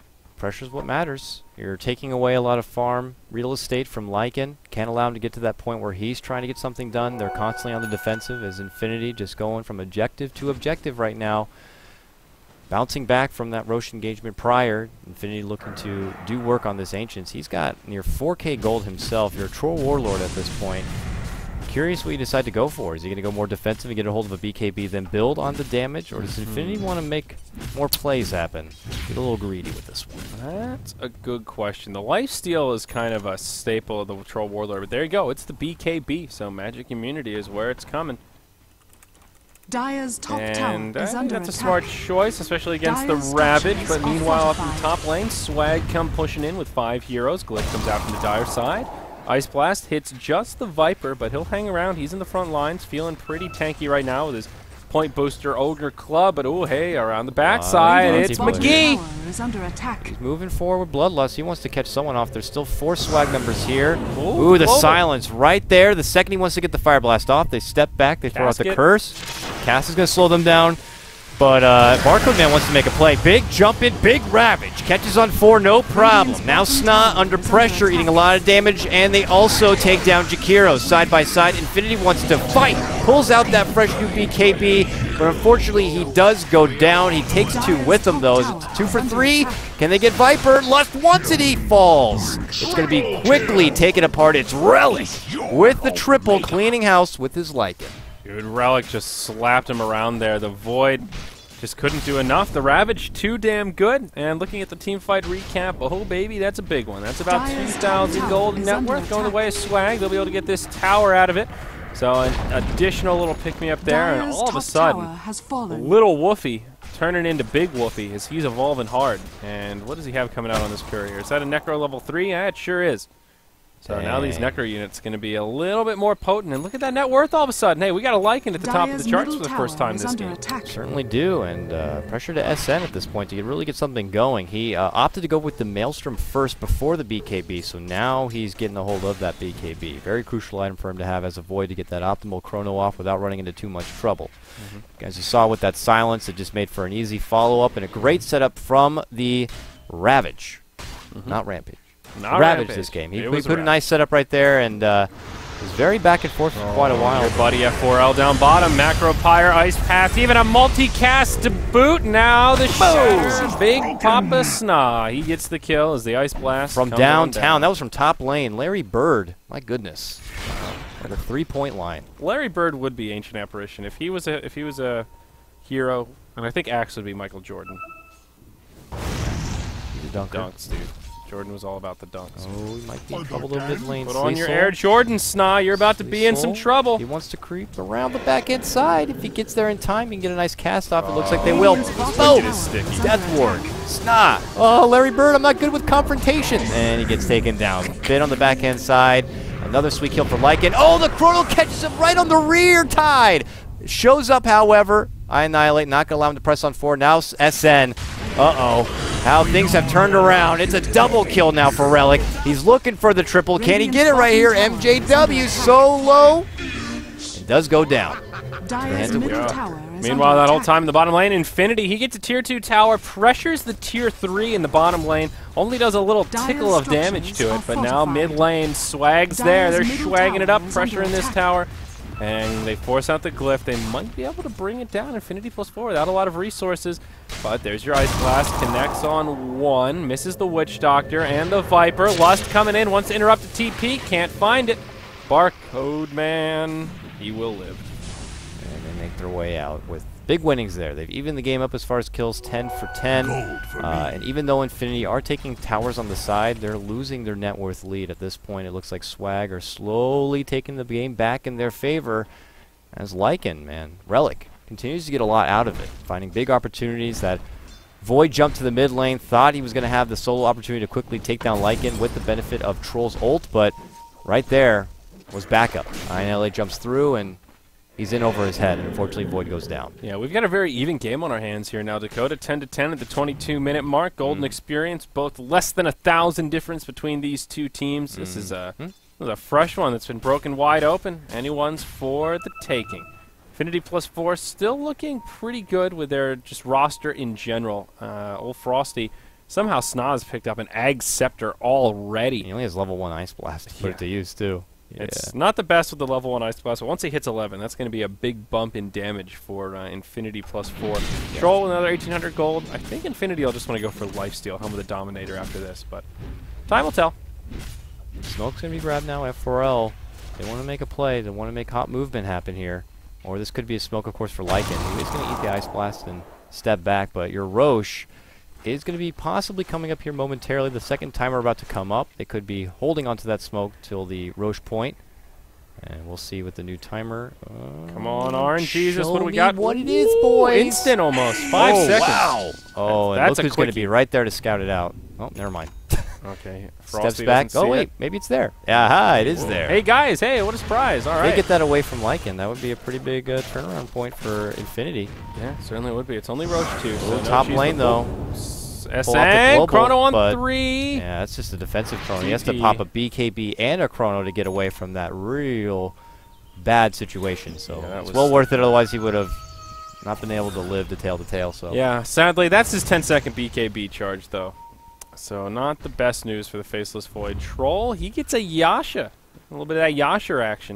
pressure's what matters. You're taking away a lot of farm real estate from Lycan. Can't allow him to get to that point where he's trying to get something done. They're constantly on the defensive as Infinity just going from objective to objective right now. Bouncing back from that Roche engagement prior. Infinity looking to do work on this Ancients. He's got near 4K gold himself. You're a Troll Warlord at this point. Curious what you decide to go for. Is he going to go more defensive and get a hold of a BKB, then build on the damage? Or does Infinity want to make more plays happen? Get a little greedy with this one. That's a good question. The lifesteal is kind of a staple of the Troll Warlord, but there you go. It's the BKB, so Magic Immunity is where it's coming. Dire's top And tower is under that's a attack. smart choice, especially against Dire's the Ravage. structures But are meanwhile, up in the fortified. top lane, Swag come pushing in with 5 heroes. Glyph comes out from the Dire side. Ice Blast hits just the Viper, but he'll hang around. He's in the front lines, feeling pretty tanky right now with his point booster Ogre Club. But oh, hey, around the backside, Dire's it's bottom McGee. Tower is under attack. He's moving forward with Bloodlust. He wants to catch someone off. There's still 4 Swag members here. Ooh, Ooh, the global. silence right there. The second he wants to get the Fire Blast off, they step back. They throw out the Casket. Curse. Cass is going to slow them down. But Barcode Man wants to make a play. Big jump in, big Ravage. Catches on 4, no problem. Now Sna under pressure, eating a lot of damage, and they also take down Jakiro side by side. Infinity wants to fight, pulls out that fresh new BKB, but unfortunately he does go down. He takes 2 with him though. Is it 2 for 3? Can they get Viper? Lust wants it, he falls. It's going to be quickly taken apart. It's Relic with the triple, cleaning house with his Lycan. Dude, Relic just slapped him around there. The Void just couldn't do enough. The Ravage, too damn good. And looking at the team fight recap, oh baby, that's a big one. That's about Dire's 2,000 top gold tower is net under worth going the attack. way of Swag. They'll be able to get this tower out of it. So an additional little pick-me-up there, and Dire's all of a top sudden, tower has fallen. Little Woofy turning into Big Woofy as he's evolving hard. And what does he have coming out on this courier? Is that a Necro level 3? Yeah, it sure is. So now these Dang. Necro units going to be a little bit more potent. And look at that net worth all of a sudden. Hey, we got a Lycan at the top of Dire's the charts middle for the first tower time is this under game. attack. Certainly do, and pressure to SN at this point to really get something going. He opted to go with the Maelstrom first before the BKB, so now he's getting a hold of that BKB. Very crucial item for him to have as a Void to get that optimal chrono off without running into too much trouble. As you saw with that silence, it just made for an easy follow-up and a great setup from the Ravage, not Rampage. Not Ravage Rampage. this game. He It put was a Ravage. nice setup right there and was very back and forth for quite a while. Your buddy F4L down bottom, Macro Pyre, Ice Path, even a multicast to boot. Now the Shatter, Big Papa Sna. He gets the kill as the Ice Blast From comes on downtown. That was from top lane. Larry Bird. My goodness. At a 3-point line. Larry Bird would be Ancient Apparition if he was a hero, and I think Axe would be Michael Jordan. He's a dunker. Dunks, dude. Jordan was all about the dunks. Oh, he might be in trouble a bit lane. Put on your Sleesol. Air Jordan, Sna. You're about to be in some Sleesol. trouble. He wants to creep around the back end side. If he gets there in time, he can get a nice cast off. It looks like they will. Oh, Oh, is sticky. Death Ward. Sna. Oh, Larry Bird, I'm not good with confrontation. And he gets taken down. Bit on the back end side. Another sweet kill for Lycan. Oh, the Chrono catches him right on the rear tide. Shows up, however. I Annihilate, not going to allow him to press on 4. Now SN. Uh-oh. How things have turned around. It's a double kill now for Relic. He's looking for the triple. Can he get it right here? MJW solo. It does go down. Dire's hands of middle Witch. tower is Meanwhile, under that whole attack. time in the bottom lane, Infinity, he gets a tier 2 tower, pressures the tier 3 in the bottom lane, only does a little Dire's tickle of damage to it, structures but are now fortified. mid lane, Swag's there, they're Dire's middle swagging it up, tower is under pressuring this attack. tower, and they force out the Glyph. They might be able to bring it down, Infinity +4, without a lot of resources, but there's your Ice Blast, connects on 1, misses the Witch Doctor and the Viper. Lust coming in, wants to interrupt the TP, can't find it. Barcode Man, he will live. And they make their way out with big winnings there. They've evened the game up as far as kills, 10 for 10. And even though Infinity are taking towers on the side, they're losing their net worth lead at this point. It looks like Swag are slowly taking the game back in their favor. As Lycan, man, Relic continues to get a lot out of it, finding big opportunities. That Void jumped to the mid lane, thought he was going to have the solo opportunity to quickly take down Lycan with the benefit of Troll's ult, but right there was backup. INLA jumps through and he's in over his head, and unfortunately Void goes down. Yeah, we've got a very even game on our hands here now, Dakota. 10-10 at the 22-minute mark. Golden Experience, both less than 1,000 difference between these two teams. This is a fresh one that's been broken wide open. Anyone's for the taking. Infinity +4 still looking pretty good with their just roster in general. Old Frosty Somehow Snaz picked up an Ag Scepter already. He only has level 1 Ice Blast to put it to use, too. It's not the best with the level 1 Ice Blast, but once he hits 11, that's going to be a big bump in damage for Infinity +4. Troll with another 1,800 gold. I think Infinity will just want to go for Lifesteal, Helm of the Dominator after this, but time will tell. Smoke's going to be grabbed now, F4L. They want to make a play. They want to make hot movement happen here. Or this could be a Smoke, of course, for Lycan. He's going to eat the Ice Blast and step back, but your Roche is going to be possibly coming up here momentarily. The second timer about to come up. They could be holding onto that Smoke till the Roche point. And we'll see with the new timer. Come on, RNG. Jesus, what do we me got? what it is, boys. Instant almost. 5 seconds. Wow. Oh, and That's look a who's going to quickie. be right there to scout it out. Oh, never mind. Okay. Steps Frosty back. doesn't Oh, see wait. it. Maybe it's there. Aha, it is there. Hey, guys. Hey, what a surprise. All If right. they get that away from Lycan, that would be a pretty big turnaround point for Infinity. Yeah, certainly would be. It's only Roche 2. So no Top cheese lane, before. though. SN, global, Chrono on but 3. Yeah, that's just a defensive chrono. He has to TP. pop a BKB and a chrono to get away from that real bad situation. So Yeah, that it's was- well worth it. Otherwise, he would have not been able to live to tail to tail. So Yeah, sadly, that's his 10-second BKB charge, though. So not the best news for the Faceless Void. Troll, he gets a Yasha. A little bit of that Yasha action.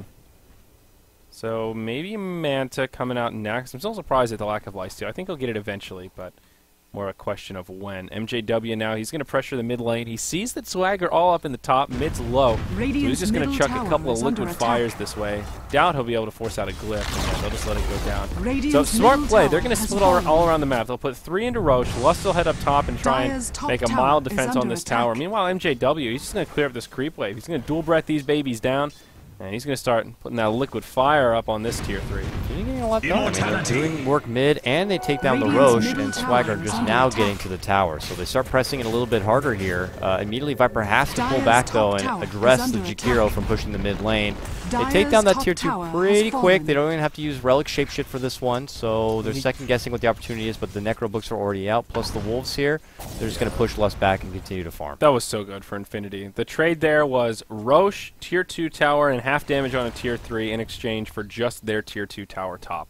So maybe Manta coming out next. I'm still surprised at the lack of lifesteal. I think he'll get it eventually, but more a question of when. MJW now, he's going to pressure the mid lane. He sees that Swagger all up in the top, mid's low. So he's Radiant's just going to middle chuck a tower couple of is under liquid attack. fires this way. Doubt he'll be able to force out a glyph, and then they'll just let it go down. So Radiant's smart middle play. tower They're going to has split fallen. all around the map. They'll put 3 into Roche. Lust will head up top and try Dire's and top make a tower mild is defense on under this tower. attack. Meanwhile, MJW, he's just going to clear up this creep wave. He's going to dual breath these babies down, and he's going to start putting that liquid fire up on this tier 3. You're getting a lot done. I mean, they're doing work mid, and they take down the Radiant's Roche, middle and tower Swagger is just under now attack. getting to the tower. So they start pressing it a little bit harder here. Immediately, Viper has to pull Dire's back, top though, and tower is address the under Jakiro attack. from pushing the mid lane. They Dire's take down that top tier 2 tower has pretty quick. fallen. They don't even have to use Relic Shapeshift for this one, so they're second-guessing what the opportunity is, but the Necro books are already out, plus the Wolves here. They're just going to push Lust back and continue to farm. That was so good for Infinity. The trade there was Roche, tier 2 tower, and half damage on a tier 3 in exchange for just their tier 2 tower top.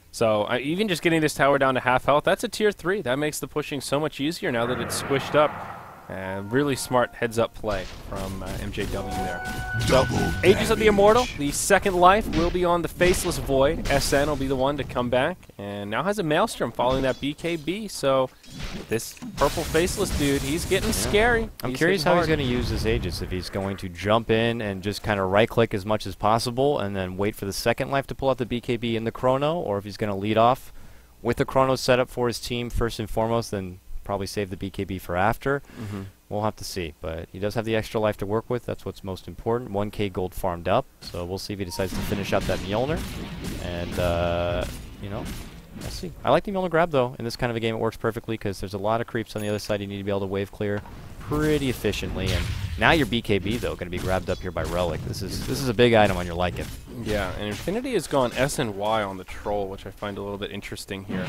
So even just getting this tower down to half health, that's a tier 3. That makes the pushing so much easier now that it's squished up. Really smart heads-up play from MJW there. So, Aegis of the Immortal, the second life will be on the Faceless Void. SN will be the one to come back, and now has a Maelstrom following that BKB. So, this purple Faceless dude, he's getting scary. I'm curious how he's going to use this Aegis, if he's going to jump in and just kind of right-click as much as possible and then wait for the second life to pull out the BKB in the Chrono, or if he's going to lead off with the Chrono set up for his team first and foremost, then probably save the BKB for after. We'll have to see, but he does have the extra life to work with. That's what's most important. 1k gold farmed up, so we'll see if he decides to finish out that Mjolnir. And, you know, we'll see. I like the Mjolnir grab, though. In this kind of a game, it works perfectly because there's a lot of creeps on the other side. You need to be able to wave clear pretty efficiently. And now your BKB, though, going to be grabbed up here by Relic. This is a big item on your Lycan. Yeah, and Infinity has gone S and Y on the Troll, which I find a little bit interesting here.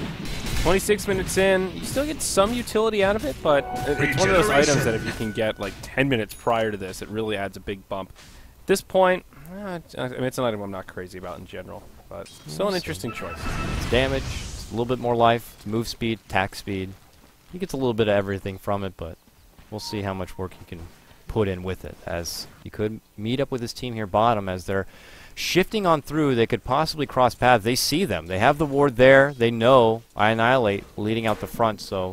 26 minutes in, you still get some utility out of it, but it's one of those items that if you can get like 10 minutes prior to this, it really adds a big bump. At this point, I mean, it's an item I'm not crazy about in general, but still an interesting choice. It's damage, it's a little bit more life, it's move speed, attack speed. He gets a little bit of everything from it, but we'll see how much work he can put in with it. As he could meet up with his team here bottom as they're shifting on through. They could possibly cross paths. They see them. They have the ward there. They know I Annihilate leading out the front, so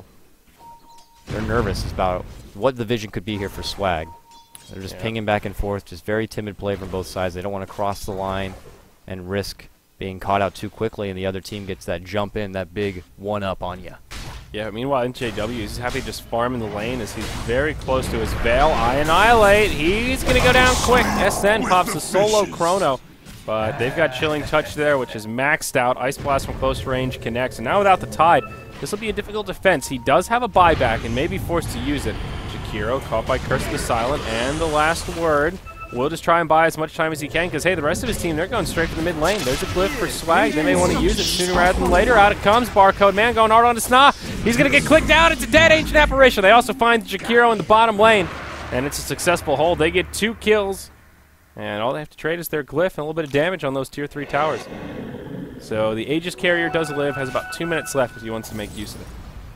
they're nervous about what the vision could be here for Swag. They're just pinging back and forth, just very timid play from both sides. They don't want to cross the line and risk being caught out too quickly, and the other team gets that jump in, that big one-up on you. Yeah, meanwhile, MJW is happy to just farm in the lane as he's very close to his Veil. I Annihilate. He's going to go down quick. SN pops a solo Chrono, but they've got Chilling Touch there, which is maxed out. Ice Blast from close range connects, and now without the Tide, this will be a difficult defense. He does have a buyback and may be forced to use it. Jakiro caught by Curse of the Silent, and the last word. Will just try and buy as much time as he can because, hey, the rest of his team, they're going straight for the mid lane. There's a glyph for Swag. They may want to use it sooner rather than later. Out it comes. Barcode Man going hard on to Sna. He's going to get clicked out. It's a dead Ancient Apparition. They also find Jakiro in the bottom lane, and it's a successful hold. They get 2 kills, and all they have to trade is their glyph and a little bit of damage on those tier 3 towers. So the Aegis carrier does live, has about 2 minutes left if he wants to make use of it.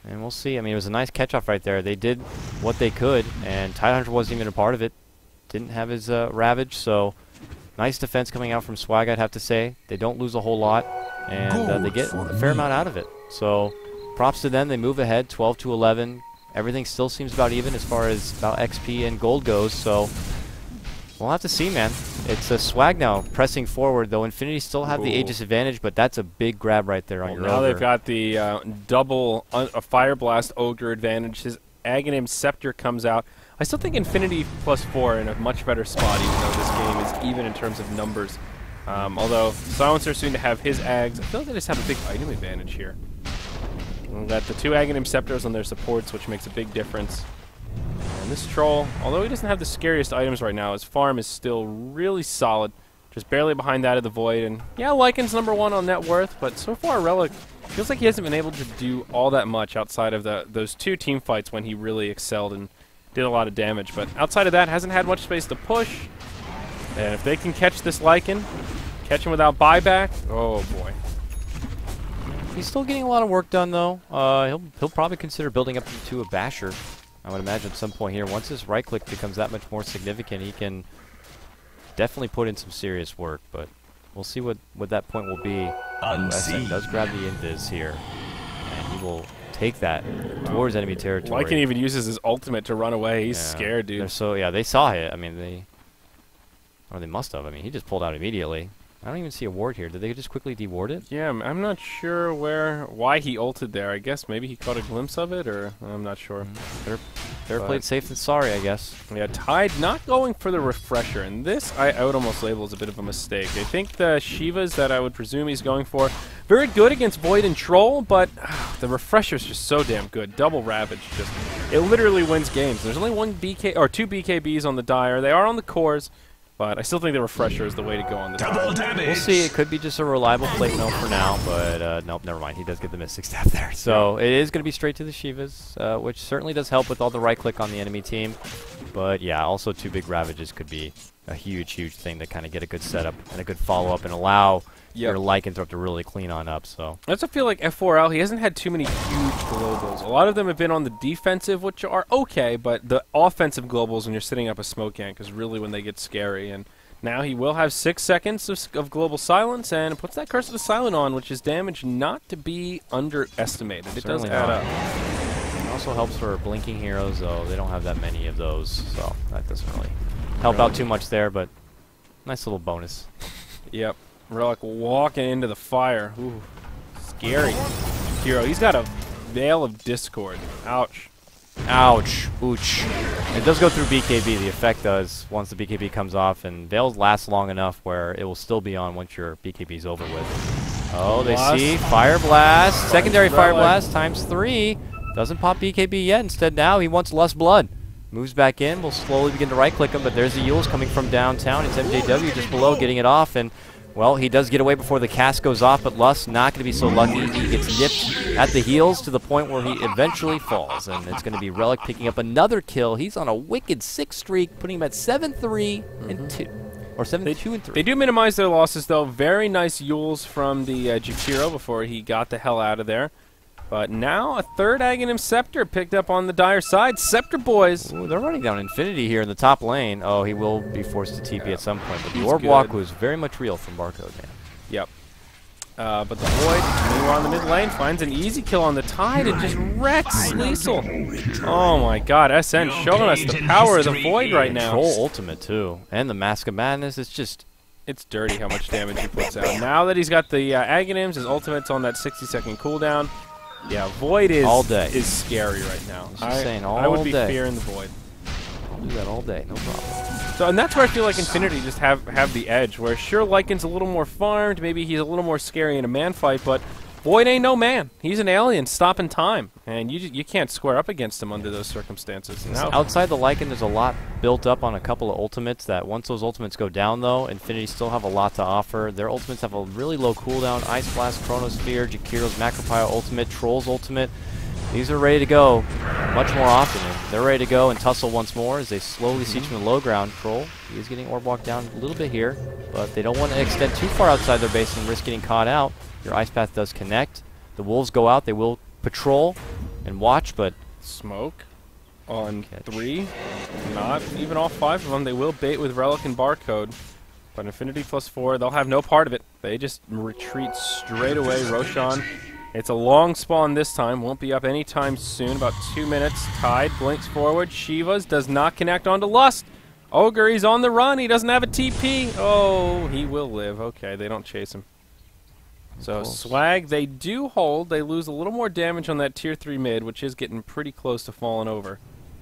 And we'll see. I mean, it was a nice catch-off right there. They did what they could, and Tidehunter wasn't even a part of it. Didn't have his Ravage, so nice defense coming out from Swag, I'd have to say. They don't lose a whole lot, and they get a fair amount out of it. So props to them. They move ahead, 12-11. Everything still seems about even as far as about XP and gold goes, so we'll have to see, man. It's a Swag now pressing forward, though Infinity still have the Aegis advantage, but that's a big grab right there on your Now Ogre. they've got the double a Fire Blast Ogre advantage. His Aghanim Scepter comes out. I still think Infinity +4 in a much better spot, even though this game is even in terms of numbers. Although Silencer soon to have his Ags, I feel like they just have a big item advantage here. We've got the 2 Aghanim Scepters on their supports, which makes a big difference. And this Troll, although he doesn't have the scariest items right now, his farm is still really solid. Just barely behind that of the Void. And yeah, Lycan's #1 on net worth, but so far Relic feels like he hasn't been able to do all that much outside of those 2 team fights when he really excelled and did a lot of damage. But outside of that, hasn't had much space to push. And if they can catch this Lycan, catch him without buyback, oh boy. He's still getting a lot of work done, though. He'll probably consider building up to a Basher. I would imagine at some point here. Once his right click becomes that much more significant, he can definitely put in some serious work. But we'll see what that point will be. SN does grab the invis here, and he will take that towards enemy territory. Lycan even uses his ultimate to run away. He's scared, dude. They saw it. I mean, they must have. I mean, he just pulled out immediately. I don't even see a ward here. Did they just quickly deward it? Yeah, I'm not sure why he ulted there. I guess maybe he caught a glimpse of it, or I'm not sure. Better played safe than sorry, I guess. Yeah, Tide not going for the refresher, and this I would almost label as a bit of a mistake. I think the Shivas that I would presume he's going for, very good against Void and Troll, but the refresher's just so damn good. Double Ravage, it literally wins games. There's only 2 BKBs on the Dire. They are on the cores. But I still think the refresher is the way to go on this. We'll see. It could be just a reliable plate mill for now, but nope, never mind. He does get the Mystic Staff there. So it is going to be straight to the Shivas, which certainly does help with all the right click on the enemy team. But yeah, also 2 big Ravages could be a huge, huge thing to kind of get a good setup and a good follow-up and allow your Lycanthrope to really clean on up. So I also feel like F4L, he hasn't had too many huge globals. A lot of them have been on the defensive, which are okay, but the offensive globals when you're setting up a smoke gank is really when they get scary. And now he will have 6 seconds of global silence, and puts that Curse of the Silent on, which is damage not to be underestimated. It does add up. It also helps for blinking heroes, though. They don't have that many of those, so that doesn't really help out too much there, but nice little bonus. Yep. Relic walking into the fire. Ooh, scary. Hero, he's got a Veil of Discord. Ouch. Ouch. Ouch. It does go through BKB. The effect does once the BKB comes off, and Veils last long enough where it will still be on once your BKB's over with. Oh, they see Fire Blast. Secondary Fire Blast times 3. Doesn't pop BKB yet. Instead now he wants Lust Blood. Moves back in. We'll slowly begin to right click him, but there's the Yules coming from downtown. It's MJW just below getting it off, and well, he does get away before the cast goes off, but Lust not going to be so lucky. He gets nipped at the heels to the point where he eventually falls, and it's going to be Relic picking up another kill. He's on a wicked 6 streak, putting him at 7-3 and 2. Or 7-2 and 3. They do minimize their losses, though. Very nice Yules from the Jakiro before he got the hell out of there. But now a 3rd Aghanim Scepter picked up on the Dire side. Scepter boys. Ooh, they're running down Infinity here in the top lane. Oh, he will be forced to TP at some point. But the Orb Walk was very much real from Barcode, man. Yep. But the Void, meanwhile in the mid lane, finds an easy kill on the Tide and just wrecks Liesel. Oh my god, SN showing us the power of the Void right now. Troll ultimate, too. And the Mask of Madness, it's just... It's dirty how much damage he puts out. Now that he's got the Aghanims, his ultimate's on that 60-second cooldown. Yeah, Void is scary right now. I would be fearing the Void. I'll do that all day, no problem. So, and that's where I feel like Infinity just have the edge, where sure, Lycan's a little more farmed, maybe he's a little more scary in a man fight, but Void ain't no man. He's an alien stopping time, and you can't square up against him under those circumstances. No. Outside the Lycan, there's a lot built up on a couple of ultimates that once those ultimates go down, though, Infinity still have a lot to offer. Their ultimates have a really low cooldown. Ice Blast, Chronosphere, Jakiro's Macropyle ultimate, Troll's ultimate. These are ready to go much more often. They're ready to go and tussle once more as they slowly siege from the low ground. Troll, he is getting Orb Walk down a little bit here, but they don't want to extend too far outside their base and risk getting caught out. Your Ice Path does connect. The Wolves go out. They will patrol. and watch, but Smoke on Catch. 3. Not even all 5 of them. They will bait with Relic and Barcode. But Infinity +4, they'll have no part of it. They just retreat straight away. Roshan, it's a long spawn this time. Won't be up anytime soon. About 2 minutes. Tide blinks forward. Shivas does not connect onto Lust. Ogre, he's on the run. He doesn't have a TP. Oh, he will live. Okay, they don't chase him. So Close. Swag, they do hold. They lose a little more damage on that tier 3 mid, which is getting pretty close to falling over.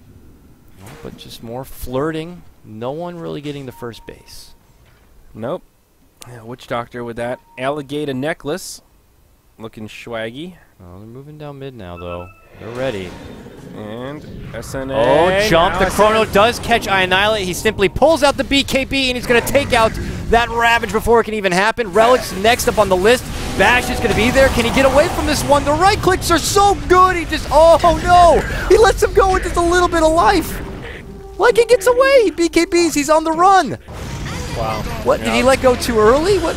but just more flirting. No one really getting the first base. Nope. Yeah, Witch Doctor with that alligator necklace. Looking swaggy. Oh, they're moving down mid now, though. They're ready. And SNA. Oh, jump. Now The Chrono SNA. does catch Annihilate. He simply pulls out the BKB, and he's going to take out that Ravage before it can even happen. Relic's next up on the list. Bash is going to be there. Can he get away from this one? The right clicks are so good. He just, oh no. He lets him go with just a little bit of life. Like he gets away. BKBs, he's on the run. Wow. What, did he let go too early? What?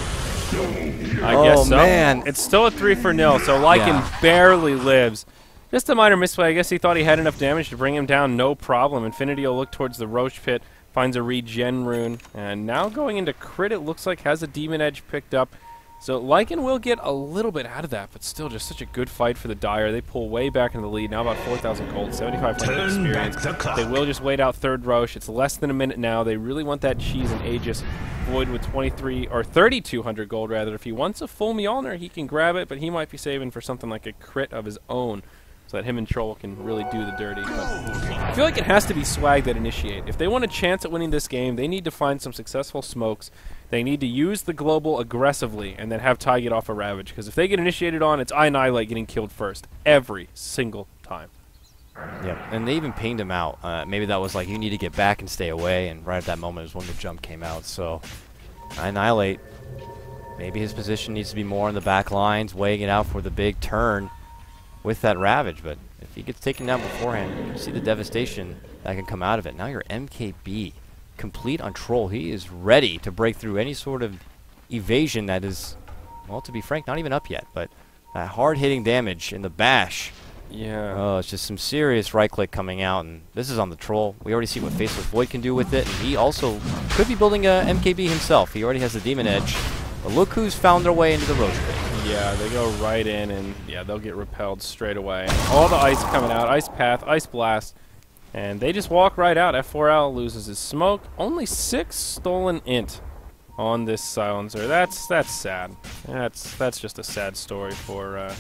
I Oh, guess so. man. It's still a 3-0, so Lycan Yeah. barely lives. Just a minor misplay. I guess he thought he had enough damage to bring him down. No problem. Infinity will look towards the Roche Pit, finds a regen rune, and now going into crit, it looks like has a Demon Edge picked up. So Lycan will get a little bit out of that, but still just such a good fight for the Dire. They pull way back into the lead. Now about 4,000 gold, 7,500 experience. They will just wait out third Roche. It's less than a minute now. They really want that cheese and Aegis. Void with 23 or 3,200 gold rather. If he wants a full Mjolnir, he can grab it, but he might be saving for something like a crit of his own, so that him and Troll can really do the dirty. But I feel like it has to be Swag that initiate. If they want a chance at winning this game, they need to find some successful smokes. They need to use the global aggressively and then have Ty get off a Ravage. Because if they get initiated on, it's Annihilate getting killed first. Every single time. Yep, and they even pinged him out. Maybe that was like, you need to get back and stay away, and right at that moment is when the jump came out. So, Annihilate, maybe his position needs to be more on the back lines, weighing it out for the big turn with that Ravage. But if he gets taken down beforehand, you see the devastation that can come out of it. Now you're MKB, complete on Troll. He is ready to break through any sort of evasion that is, well, to be frank, not even up yet. But that hard-hitting damage in the bash. Yeah. Oh, it's just some serious right-click coming out, and this is on the Troll. We already see what Faceless Void can do with it, and he also could be building a MKB himself. He already has the Demon Edge. But look who's found their way into the Roche Pit. Yeah, they go right in, and yeah, they'll get repelled straight away. All the ice coming out, Ice Path, Ice Blast, and they just walk right out. F4L loses his smoke. Only 6 stolen int on this silencer. That's sad. That's just a sad story for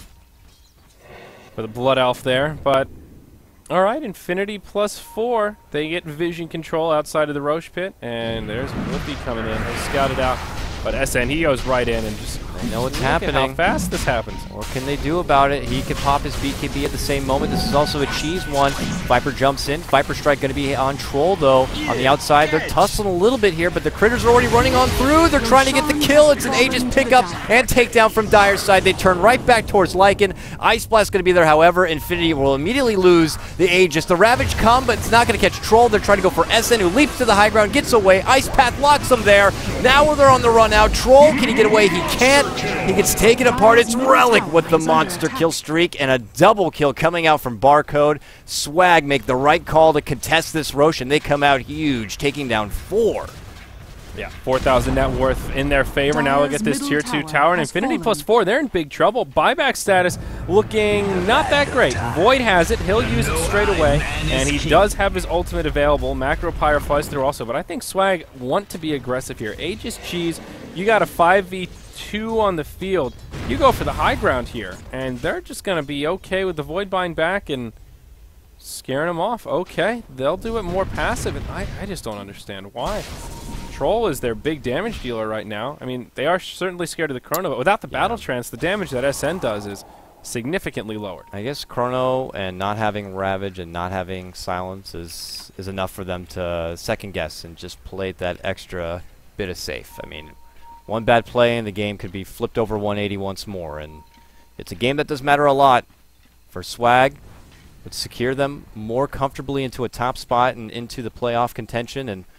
the Blood Elf there. But all right, Infinity +4. They get vision control outside of the Roche Pit, and there's Whoopi coming in. He'll scout it out. But SN, he goes right in and just They know what's look at happening. how fast this happens. What can they do about it? He can pop his BKB at the same moment. This is also a cheese one. Viper jumps in. Viper Strike going to be on Troll, though. On the outside, they're tussling a little bit here, but the critters are already running on through. They're trying to get the kill. It's an Aegis pickup and takedown from Dire's side. They turn right back towards Lycan. Ice Blast going to be there, however. Infinity will immediately lose the Aegis. The Ravage come, but it's not going to catch Troll. They're trying to go for SN, who leaps to the high ground, gets away. Ice Path locks them there. Now they're on the run out. Troll, can he get away? He can't. He gets taken apart. It's Relic with the monster kill streak and a double kill coming out from Barcode. Swag make the right call to contest this Roche, and they come out huge, taking down 4. Yeah, 4,000 net worth in their favor. Now look at this Dire's tier middle 2 tower tower, and has Infinity fallen. +4. They're in big trouble. Buyback status looking not that great. Void has it. He'll use it straight away, and he does have his ultimate available. Macro Pyre flies through also, but I think Swag want to be aggressive here. Aegis Cheese, you got a 5v2 on the field. You go for the high ground here, and they're just going to be okay with the Void Bind back and scaring them off. Okay, they'll do it more passive, and I just don't understand why. Troll is their big damage dealer right now. I mean, they are certainly scared of the Chrono, but without the Battle Trance, the damage that SN does is significantly lowered. I guess Chrono and not having Ravage and not having Silence is enough for them to second guess and just play that extra bit of safe. I mean, one bad play and the game could be flipped over 180 once more, and it's a game that does matter a lot. For Swag, would secure them more comfortably into a top spot and into the playoff contention, and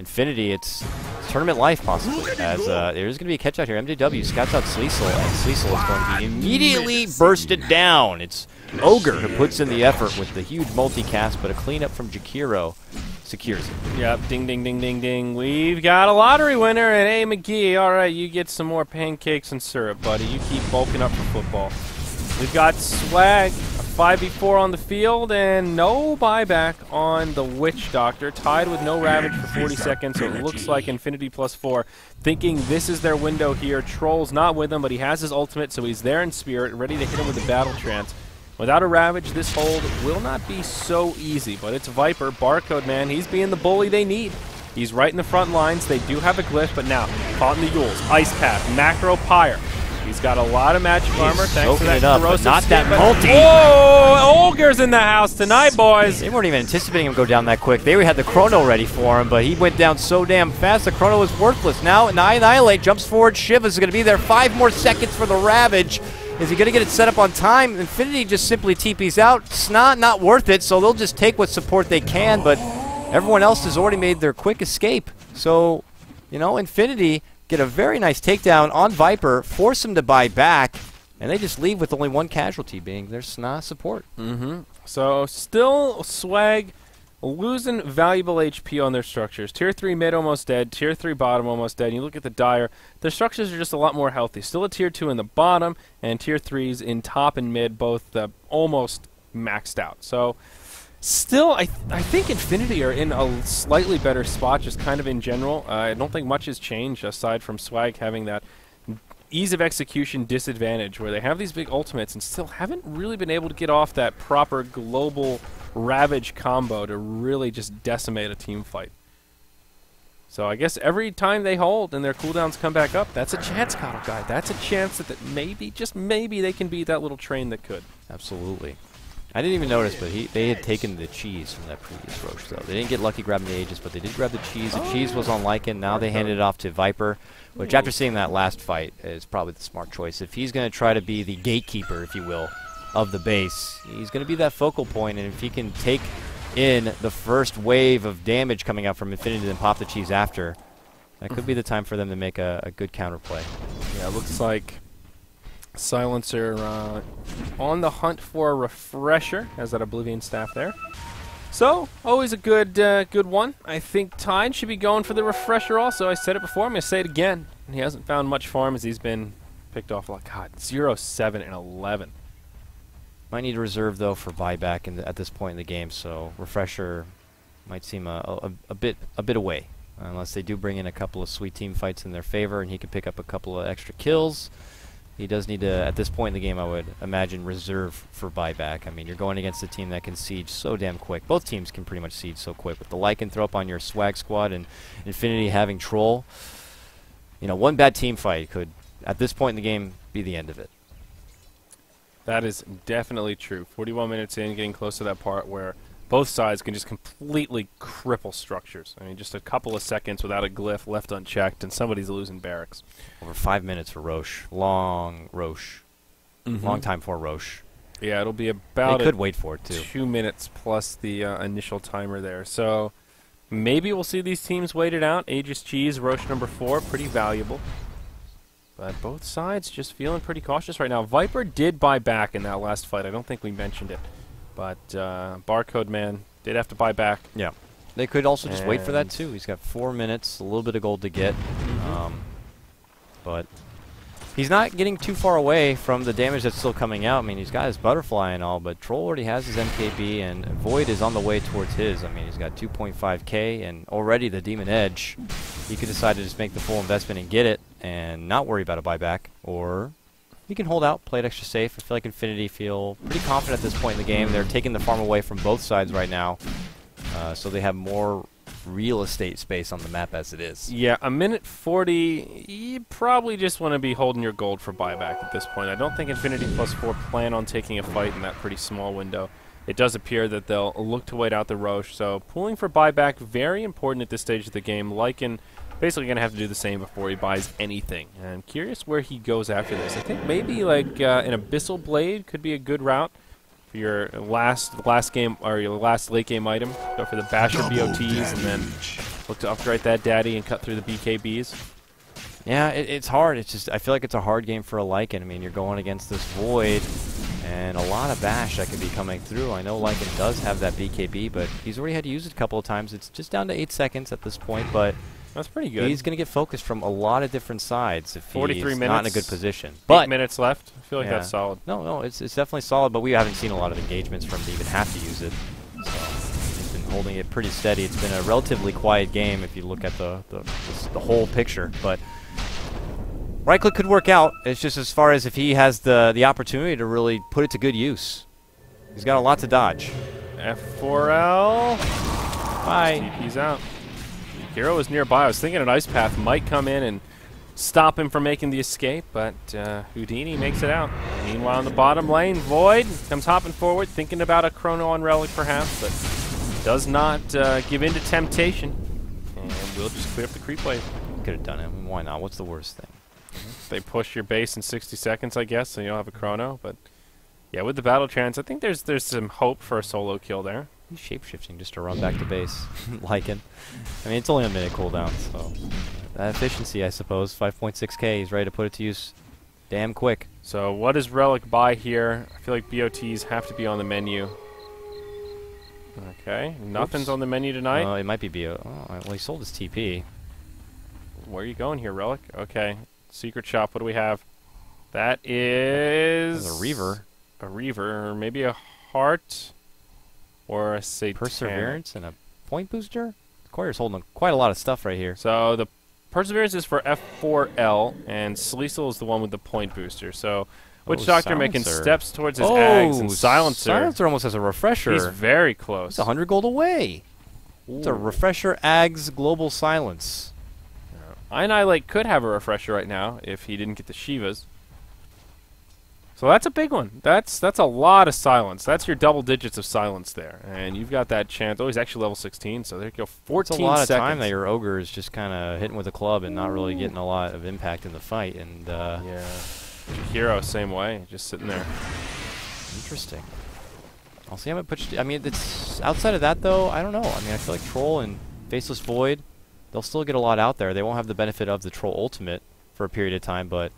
Infinity, it's tournament life possibly, as there's going to be a catch out here. MJW scouts out Sleesel, and Sleesel is going to be immediately bursted down. It's Ogre who puts in the effort with the huge multicast, but a cleanup from Jakiro secures it. Yep, ding, ding, ding, ding, ding. We've got a lottery winner, and A. McGee. All right, you get some more pancakes and syrup, buddy. You keep bulking up for football. We've got Swag, a 5v4 on the field, and no buyback on the Witch Doctor. Tied with no Ravage for 40 seconds, so it looks like Infinity +4 thinking this is their window here. Troll's not with him, but he has his ultimate, so he's there in spirit, ready to hit him with the Battle Trance. Without a Ravage, this hold will not be so easy, but it's Viper, Barcode Man. He's being the bully they need. He's right in the front lines. They do have a glyph, but now, caught in the Yules, Ice Path, Macro Pyre. He's got a lot of magic armor, thanks to that it up, but corrosive not skin, that multi. Whoa! Ogre's in the house tonight, boys. They weren't even anticipating him to go down that quick. They had the chrono ready for him, but he went down so damn fast, the chrono was worthless. Now, Annihilate jumps forward. Shiv is going to be there. 5 more seconds for the Ravage. Is he going to get it set up on time? Infinity just simply TPs out. Snot, not worth it, so they'll just take what support they can, but everyone else has already made their quick escape. So, you know, Infinity get a very nice takedown on Viper, force him to buy back, and they just leave with only one casualty being their Snot support. So, still Swag losing valuable HP on their structures. Tier 3 mid almost dead, Tier 3 bottom almost dead. You look at the Dire, their structures are just a lot more healthy. Still a Tier 2 in the bottom, and Tier 3s in top and mid, both almost maxed out. So, still, I think Infinity are in a slightly better spot, just kind of in general. I don't think much has changed, aside from Swag having that ease of execution disadvantage, where they have these big ultimates and still haven't really been able to get off that proper global Ravage combo to really just decimate a team fight. So I guess every time they hold and their cooldowns come back up, that's a chance, Coddle Guy. That's a chance that maybe, just maybe, they can beat that little train that could. Absolutely. I didn't even notice, but they had taken the cheese from that previous Roche, though. They didn't get lucky grabbing the Aegis, but they did grab the cheese. The cheese was on Lycan. Now they handed it off to Viper, which after seeing that last fight is probably the smart choice. If he's going to try to be the gatekeeper, if you will, of the base, he's going to be that focal point, and if he can take in the first wave of damage coming out from Infinity and pop the cheese after, that could be the time for them to make a good counterplay. Yeah, it looks like Silencer on the hunt for a refresher, has that Oblivion staff there. So, always a good good one. I think Tide should be going for the refresher also. I said it before, I'm going to say it again. He hasn't found much for him as he's been picked off like, God, 0, 7, and 11. Might need a reserve, though, for buyback at this point in the game, so refresher might seem a bit away. Unless they do bring in a couple of sweet team fights in their favor and he can pick up a couple of extra kills. He does need to, at this point in the game, I would imagine, reserve for buyback. I mean, you're going against a team that can siege so damn quick. Both teams can pretty much siege so quick. With the Lycanthrope on your Swag squad and Infinity having Troll, you know, one bad team fight could, at this point in the game, be the end of it. That is definitely true. 41 minutes in, getting close to that part where both sides can just completely cripple structures. I mean, just a couple of seconds without a glyph left unchecked, and somebody's losing barracks. Over 5 minutes for Roche. Long Roche. Long time for Roche. Yeah, it'll be about They could wait for it, too. 2 minutes plus the initial timer there. So maybe we'll see these teams wait it out. Aegis Cheese, Roche number 4, pretty valuable. But both sides just feeling pretty cautious right now. Viper did buy back in that last fight. I don't think we mentioned it. But Barcode Man did have to buy back. Yeah. They could also just wait for that, too. He's got 4 minutes, a little bit of gold to get. But he's not getting too far away from the damage that's still coming out. I mean, he's got his Butterfly and all, but Troll already has his MKB, and Void is on the way towards his. I mean, he's got 2.5k, and already the Demon Edge. He could decide to just make the full investment and get it, and not worry about a buyback, or he can hold out, play it extra safe. I feel like Infinity feel pretty confident at this point in the game. They're taking the farm away from both sides right now, so they have more real estate space on the map as it is. Yeah, a minute 40, you probably just want to be holding your gold for buyback at this point. I don't think Infinity +4 plan on taking a fight in that pretty small window. It does appear that they'll look to wait out the Roche, so pulling for buyback, very important at this stage of the game. Lycan basically going to have to do the same before he buys anything. And I'm curious where he goes after this. I think maybe like an Abyssal Blade could be a good route for your last game or your last late game item. Go for the Basher BOTs and then Look to upgrade that daddy and cut through the BKBs. Yeah, it's hard. It's just I feel like it's a hard game for a Lycan. I mean, you're going against this Void, and a lot of bash that could be coming through. I know Lycan does have that BKB, but he's already had to use it a couple of times. It's just down to 8 seconds at this point, but That's pretty good. he's going to get focused from a lot of different sides if 43 he's minutes. not in a good position. 8 But minutes left. I feel like yeah. that's solid. No, it's definitely solid, but we haven't seen a lot of engagements from him to even have to use it. So he's been holding it pretty steady. It's been a relatively quiet game if you look at the whole picture, but right click could work out. It's just as far as if he has the opportunity to really put it to good use. He's got a lot to dodge. F4L. Bye. TP's out. Hero is nearby. I was thinking an Ice Path might come in and stop him from making the escape, but Houdini makes it out. Meanwhile, in the bottom lane, Void comes hopping forward, thinking about a Chrono on Relic perhaps, but does not give in to temptation. And we'll just clear up the creep wave. Could have done it. I mean, why not? What's the worst thing? They push your base in 60 seconds, I guess, so you don't have a Chrono. But yeah, with the battle trance, I think there's some hope for a solo kill there. He's shape-shifting just to run back to base. Lycan. I mean, it's only a minute cooldown, so that efficiency, I suppose. 5.6k, he's ready to put it to use damn quick. So what does Relic buy here? I feel like BOTs have to be on the menu. Okay, nothing's on the menu tonight. It might be BO. Oh, well, he sold his TP. Where are you going here, Relic? Okay, secret shop. What do we have? That is There's a Reaver. A Reaver, or maybe a Heart, or a Satanic. Perseverance and a point booster? Courier's holding quite a lot of stuff right here. So the Perseverance is for F4L, and Sleesel is the one with the point booster. So Witch Doctor making Silencer. steps towards his Ags, and Silencer. Silencer almost has a refresher. He's very close. It's 100 gold away. It's a refresher Ags Global Silence. Annihilate could have a refresher right now if he didn't get the Shivas. So that's a big one. That's a lot of silence. That's your double digits of silence there. And you've got that chance. Oh, he's actually level 16, so there you go. 14 It's a lot seconds. of time that your Ogre is just kind of hitting with a club and not really getting a lot of impact in the fight. And Yeah. Hero, same way. Just sitting there. Interesting. I'll see how it puts. I mean, it's outside of that though. I don't know. I mean, I feel like Troll and Faceless Void, they'll still get a lot out there. They won't have the benefit of the Troll Ultimate for a period of time, but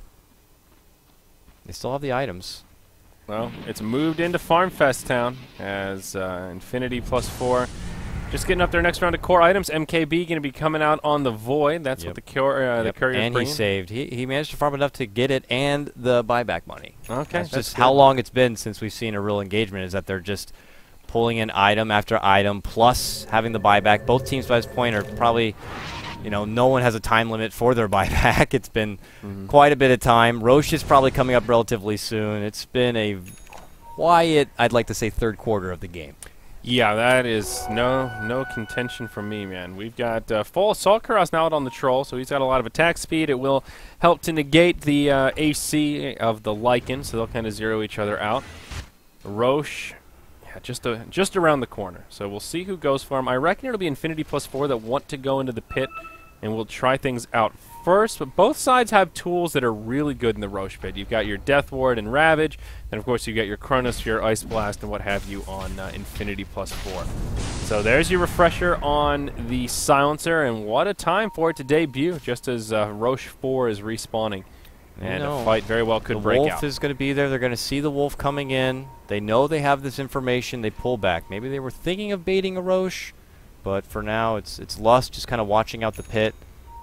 they still have the items. Well, it's moved into Farm Fest Town as Infinity +4. Just getting up their next round of core items. MKB going to be coming out on the Void. That's what the Courier's And bringing. he saved. He managed to farm enough to get it and the buyback money. Okay, That's just good. how long it's been since we've seen a real engagement, is that they're just pulling in item after item, plus having the buyback. Both teams by this point are probably, no one has a time limit for their buyback. It's been quite a bit of time. Roche is probably coming up relatively soon. It's been a quiet, I'd like to say, third quarter of the game. Yeah, that is no contention from me, man. We've got full Assault Kuros now out on the Troll, so he's got a lot of attack speed. It will help to negate the AC of the Lycan, so they'll kind of zero each other out. Roche, yeah, just around the corner. So we'll see who goes for him. I reckon it'll be Infinity +4 that want to go into the pit, and we'll try things out first. But both sides have tools that are really good in the Roche pit. You've got your Death Ward and Ravage, and of course you've got your Chronosphere, Ice Blast, and what have you on Infinity +4. So there's your refresher on the Silencer, and what a time for it to debut, just as Roche 4 is respawning. And a fight very well could break out. The Wolf is going to be there. They're going to see the Wolf coming in. They know they have this information. They pull back. Maybe they were thinking of baiting a Roche, but for now it's Lust just kind of watching out the pit.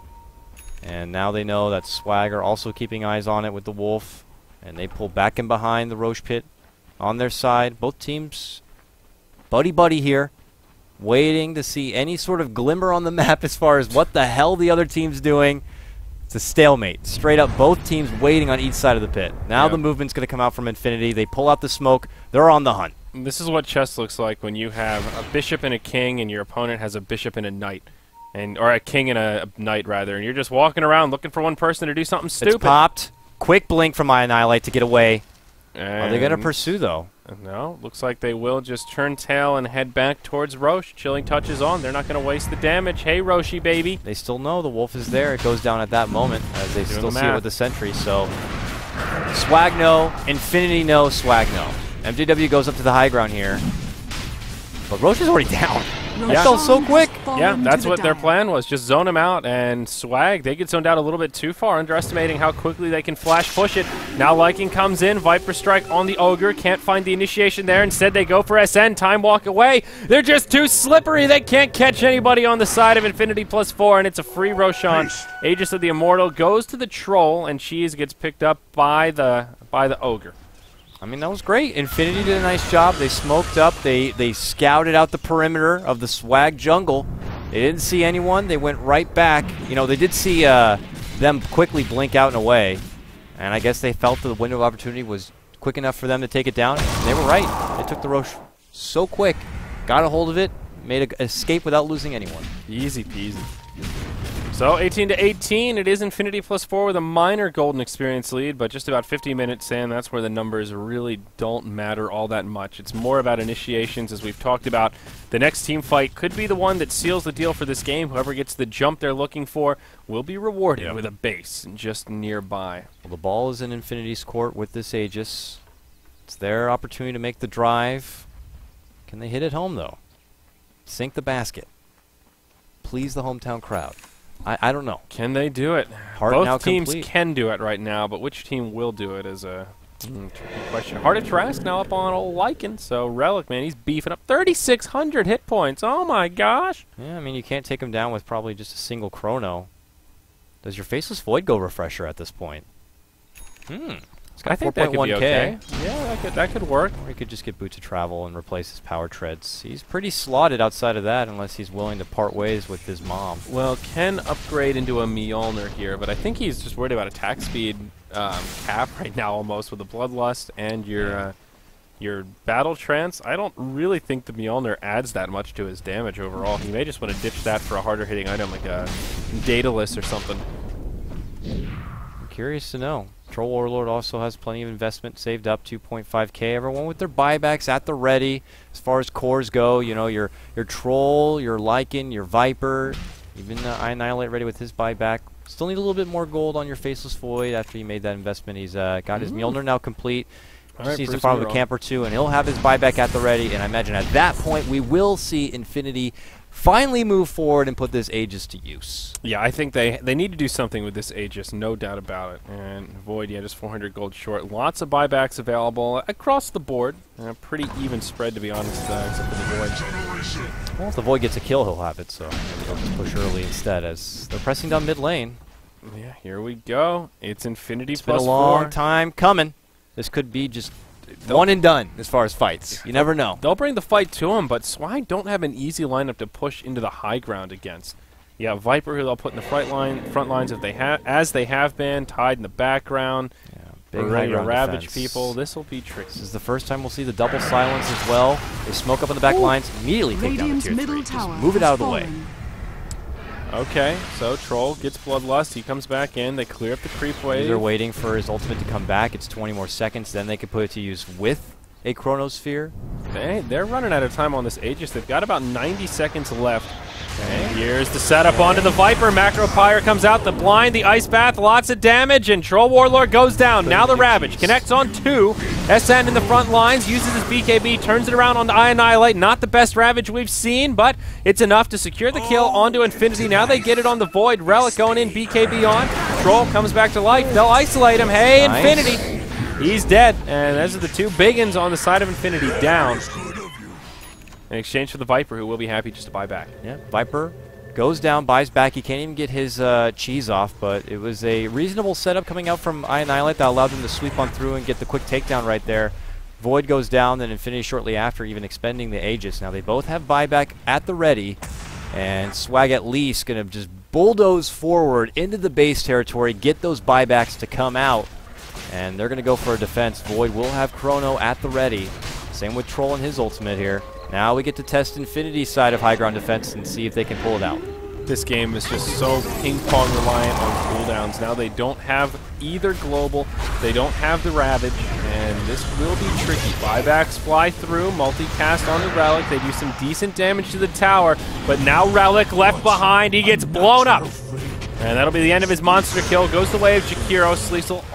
And now they know that Swagger also keeping eyes on it with the Wolf. And they pull back in behind the Roche pit on their side. Both teams buddy-buddy here, waiting to see any sort of glimmer on the map as far as what the hell the other team's doing. It's a stalemate. Straight up, both teams waiting on each side of the pit. Now the movement's going to come out from Infinity. They pull out the smoke. They're on the hunt. This is what chess looks like when you have a bishop and a king and your opponent has a bishop and a knight. Or a king and a knight, rather. And you're just walking around looking for one person to do something stupid. It's popped. Quick blink from Annihilate to get away. And Are they going to pursue, though? No. Looks like they will just turn tail and head back towards Roche. Chilling Touch is on. They're not going to waste the damage. Hey, Roshi, baby. They still know the Wolf is there. It goes down at that moment as they still see it with the Sentry. So, Swag no. Infinity no. Swag no. MJW goes up to the high ground here. But Roche is already down. Yeah. felt so quick. Yeah, that's what their plan was. Just zone him out, and Swag, they get zoned out a little bit too far, underestimating how quickly they can flash push it. Now Lycan comes in, Viper Strike on the Ogre, can't find the initiation there. Instead, they go for SN, time walk away. They're just too slippery. They can't catch anybody on the side of Infinity +4, and it's a free Roshan. Aegis of the Immortal goes to the Troll, and Cheese gets picked up by the Ogre. I mean, that was great. Infinity did a nice job. They smoked up. They scouted out the perimeter of the Swag jungle. They didn't see anyone. They went right back. You know, they did see them quickly blink out and away. And I guess they felt that the window of opportunity was quick enough for them to take it down. And they were right. They took the Roche so quick, got a hold of it, made an escape without losing anyone. Easy peasy. So 18-18, it is Infinity +4 with a minor golden experience lead, but just about 50 minutes in, that's where the numbers really don't matter all that much. It's more about initiations, as we've talked about. The next team fight could be the one that seals the deal for this game. Whoever gets the jump they're looking for will be rewarded with a base just nearby. Well, the ball is in Infinity's court with this Aegis. It's their opportunity to make the drive. Can they hit it home, though? Sink the basket. Please the hometown crowd. I don't know. Can they do it? Heart now Both teams complete. can do it right now, but which team will do it is a tricky question. Heart of Trask now up on old Lycan, so Relic, man, he's beefing up 3,600 hit points. Oh my gosh. Yeah, I mean, you can't take him down with probably just a single chrono. Does your Faceless Void go refresher at this point? It's got I think that could be 4.1K. okay. Yeah, that could work. Or he could just get Boot to Travel and replace his power treads. He's pretty slotted outside of that unless he's willing to part ways with his mom. Well, Ken upgrade into a Mjolnir here, but I think he's just worried about attack speed cap right now almost with the Bloodlust and your Battle Trance. I don't really think the Mjolnir adds that much to his damage overall. He may just want to ditch that for a harder hitting item like a Daedalus or something. I'm curious to know. Troll Warlord also has plenty of investment saved up, 2.5K. Everyone with their buybacks at the ready. As far as cores go, you know, your Troll, your Lycan, your Viper, even Annihilate ready with his buyback. Still need a little bit more gold on your Faceless Void after he made that investment. He's got his Mjolnir now complete. Just needs to follow a camp or two, and he'll have his buyback at the ready. And I imagine at that point we will see Infinity finally move forward and put this Aegis to use. Yeah, I think they need to do something with this Aegis, no doubt about it. And Void, yeah, just 400 gold short. Lots of buybacks available across the board. Pretty even spread, to be honest, except for the Void. Well, if the Void gets a kill, he'll have it, so maybe he'll just push early instead as they're pressing down mid lane. Yeah, here we go. It's Infinity It's been a +4. long time coming. This could be just one and done as far as fights. You never know. They'll bring the fight to him, but Swag don't have an easy lineup to push into the high ground against. Yeah, Viper, who they'll put in the front lines if they as they have been, tied in the background. Yeah, big Ready high to ground ravage defense. people. This will be tricky. This is the first time we'll see the double silence as well. They smoke up on the back lines, immediately take down the Radiant's tier 3. middle Just tower move it has out of the way. fallen. Okay, so Troll gets Bloodlust. He comes back in. They clear up the creep wave. They're waiting for his ultimate to come back. It's 20 more seconds. Then they can put it to use with a Chronosphere. They're running out of time on this Aegis. They've got about 90 seconds left. And here's the setup onto the Viper. Macro Pyre comes out, the blind, the Ice Bath, lots of damage, and Troll Warlord goes down. Now the Ravage connects on 2. SN in the front lines, uses his BKB, turns it around on the Annihilate. Not the best Ravage we've seen, but it's enough to secure the kill onto Infinity. Now they get it on the Void. Relic going in, BKB on. Troll comes back to life. They'll isolate him. Hey, Nice. Infinity. He's dead, and those are the 2 big uns on the side of Infinity down. In exchange for the Viper, who will be happy just to buy back. Yeah, Viper goes down, buys back. He can't even get his cheese off, but it was a reasonable setup coming out from Annihilate that allowed them to sweep on through and get the quick takedown right there. Void goes down, then Infinity shortly after, even expending the Aegis. Now they both have buyback at the ready, and Swag at least going to just bulldoze forward into the base territory, get those buybacks to come out, and they're going to go for a defense. Void will have Chrono at the ready. Same with Troll and his ultimate here. Now we get to test Infinity's side of high ground defense and see if they can pull it out. This game is just so ping-pong reliant on cooldowns. Now they don't have either global, they don't have the Ravage, and this will be tricky. Buybacks fly through, multicast on the Relic. They do some decent damage to the tower, but now Relic left behind. He gets blown up. And that'll be the end of his monster kill. Goes the way of Jakiro. Sleesel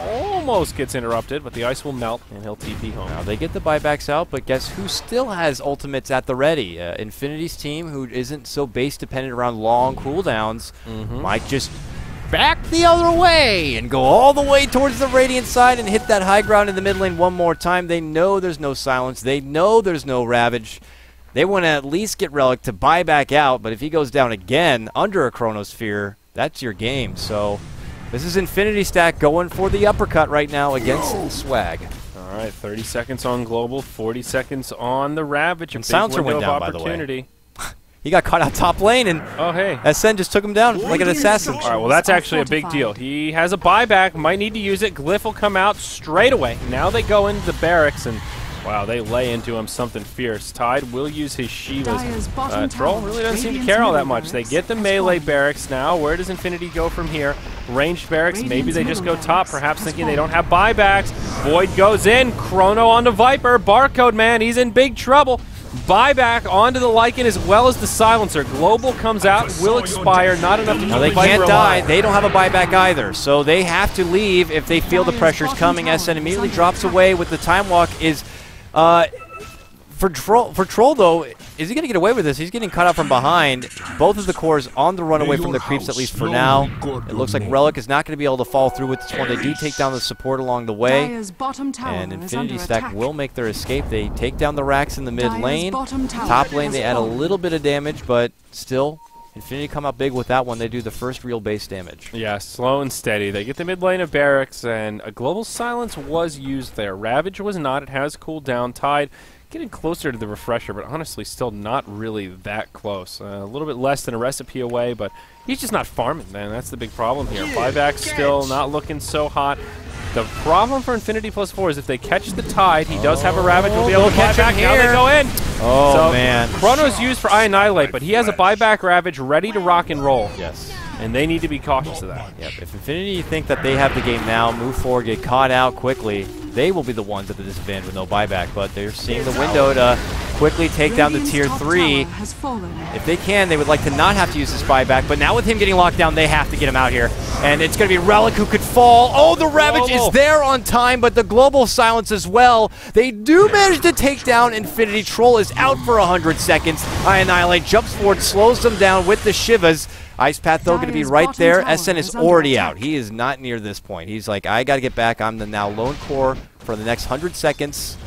almost gets interrupted, but the ice will melt, and he'll TP home. Now they get the buybacks out, but guess who still has ultimates at the ready? Infinity's team, who isn't so base dependent around long cooldowns, might just back the other way and go all the way towards the Radiant side and hit that high ground in the mid lane one more time. They know there's no silence. They know there's no Ravage. They want to at least get Relic to buy back out, but if he goes down again under a Chronosphere, that's your game. So this is Infinity Stack going for the uppercut right now against Swag. All right, 30 seconds on Global, 40 seconds on the Ravage. And A big Silencer window went down, of by the way. opportunity. He got caught out top lane, and Oh, hey. SN just took him down like an assassin. All right, well, that's actually a big deal. He has a buyback, might need to use it. Glyph will come out straight away. Now they go into the barracks, and wow, they lay into him something fierce. Tide will use his Dire's Shivas. bottom Troll tower, really doesn't seem to Radiant's care all that middle much. They barracks get the has melee fallen. barracks now. Where does Infinity go from here? Ranged barracks, maybe Radiant's they just go middle top, barracks perhaps has thinking they don't fallen. have buybacks. Void goes in, Chrono onto Viper, Barcode Man, he's in big trouble. Buyback onto the Lycan as well as the Silencer. Global comes out, will expire, not enough to No, keep they Viper can't die. alive. They don't have a buyback either, so they have to leave if they feel the Dire's pressure's bottom coming. tower SN is immediately under drops attack. away with the time walk. Is for Troll though, is he going to get away with this? He's getting cut out from behind. Both of the cores on the runaway from the creeps, at least for now. It looks like Relic is not going to be able to follow through with this one. They do take down the support along the way. Dire's bottom tower And is Infinity under Stack attack. will make their escape. They take down the racks in the mid Dire's lane. bottom tower Top lane, they has add a fallen. little bit of damage, but still, Infinity come out big with that one. They do the first real base damage. Yeah, slow and steady. They get the mid lane of barracks, and a global silence was used there. Ravage was not. It has cooled down. Tide getting closer to the refresher, but honestly still not really that close. A little bit less than a recipe away, but he's just not farming, man. That's the big problem here. Buyback still not looking so hot. The problem for Infinity +4 is if they catch the Tide, he does have a Ravage. We'll be able to they'll catch catch him back. Now here. they go in. Oh, So, man. Chrono's used for Annihilate, but he has a buyback Ravage ready to rock and roll. Yes. And they need to be cautious of that. Yep. If Infinity think that they have the game now, move forward, get caught out quickly, they will be the ones at the disadvantage with no buyback. But they're seeing the window to quickly take down the Radiant's tier top 3. tower has fallen. If they can, they would like to not have to use this buyback. But now with him getting locked down, they have to get him out here. And it's going to be Relic who could fall. Oh, the Ravage is there on time, but the global silence as well. They do manage to take down Infinity. Troll is out for 100 seconds. Annihilate jumps forward, slows them down with the Shivas. Ice Path, though, going to be Dire's right bottom there. tower SN is is under already attack. out. He is not near this point. He's like, I got to get back. I'm the now lone core for the next 100 seconds.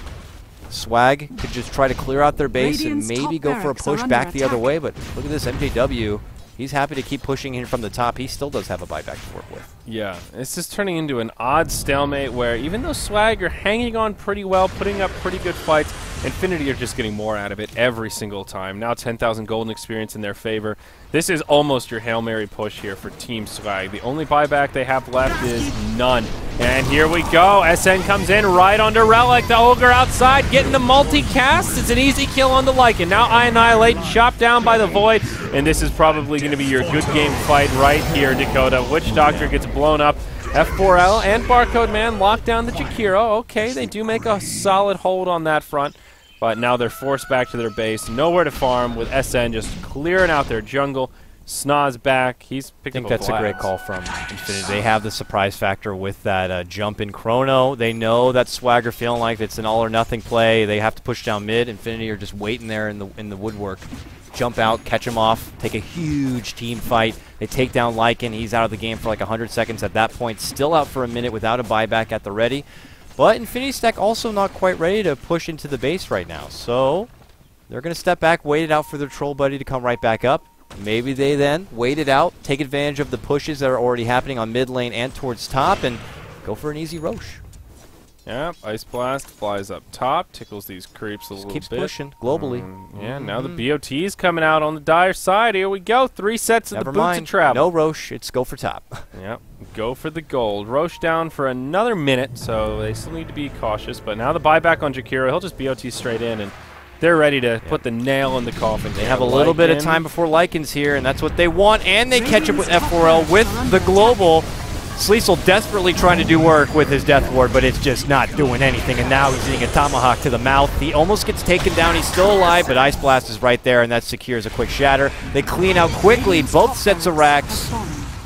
Swag could just try to clear out their base Radiant's and maybe top go for a barracks are push under back the other attack. way, but look at this MJW. He's happy to keep pushing in from the top. He still does have a buyback to work with. Yeah, it's just turning into an odd stalemate where even though Swag are hanging on pretty well, putting up pretty good fights, Infinity are just getting more out of it every single time. Now 10,000 golden experience in their favor. This is almost your Hail Mary push here for Team Swag. The only buyback they have left is none. And here we go. SN comes in right under Relic. The Ogre outside getting the multi-cast. It's an easy kill on the Lycan. Now Annihilate, chopped down by the Void. And this is probably going to be your good game fight right here, Dakota. Witch Doctor gets blown up. F4L and Barcode Man lock down the Jakiro. Okay, they do make a solid hold on that front. But now they're forced back to their base. Nowhere to farm with SN just clearing out their jungle. Snaz back. He's I picking think up that's a great call from Infinity. They have the surprise factor with that jump in Chrono. They know that Swagger feeling like it's an all-or-nothing play. They have to push down mid. Infinity are just waiting there in the woodwork. Jump out, catch him off, take a huge team fight. They take down Lycan. He's out of the game for like 100 seconds at that point. Still out for a minute without a buyback at the ready. But Infinity Stack also not quite ready to push into the base right now. So they're going to step back, wait it out for their troll buddy to come right back up. Maybe they then wait it out, take advantage of the pushes that are already happening on mid lane and towards top, and go for an easy Roche. Yep, Ice Blast flies up top, tickles these creeps a little Keeps bit. pushing globally. Yeah, now the BOT's coming out on the Dire side. Here we go. 3 sets of Never the boots mind. of travel. No Roche. It's go for top. Yep, go for the gold. Roche down for another minute, so they still need to be cautious. But now the buyback on Jakiro. He'll just BOT straight in, and they're ready to put the nail in the coffin. They have a little bit of time before Lycan's here, and that's what they want. And they catch up with F4L with the global. Sleesel desperately trying to do work with his Death Ward, but it's just not doing anything. And now he's hitting a tomahawk to the mouth. He almost gets taken down. He's still alive, but Ice Blast is right there, and that secures a quick shatter. They clean out quickly both sets of racks.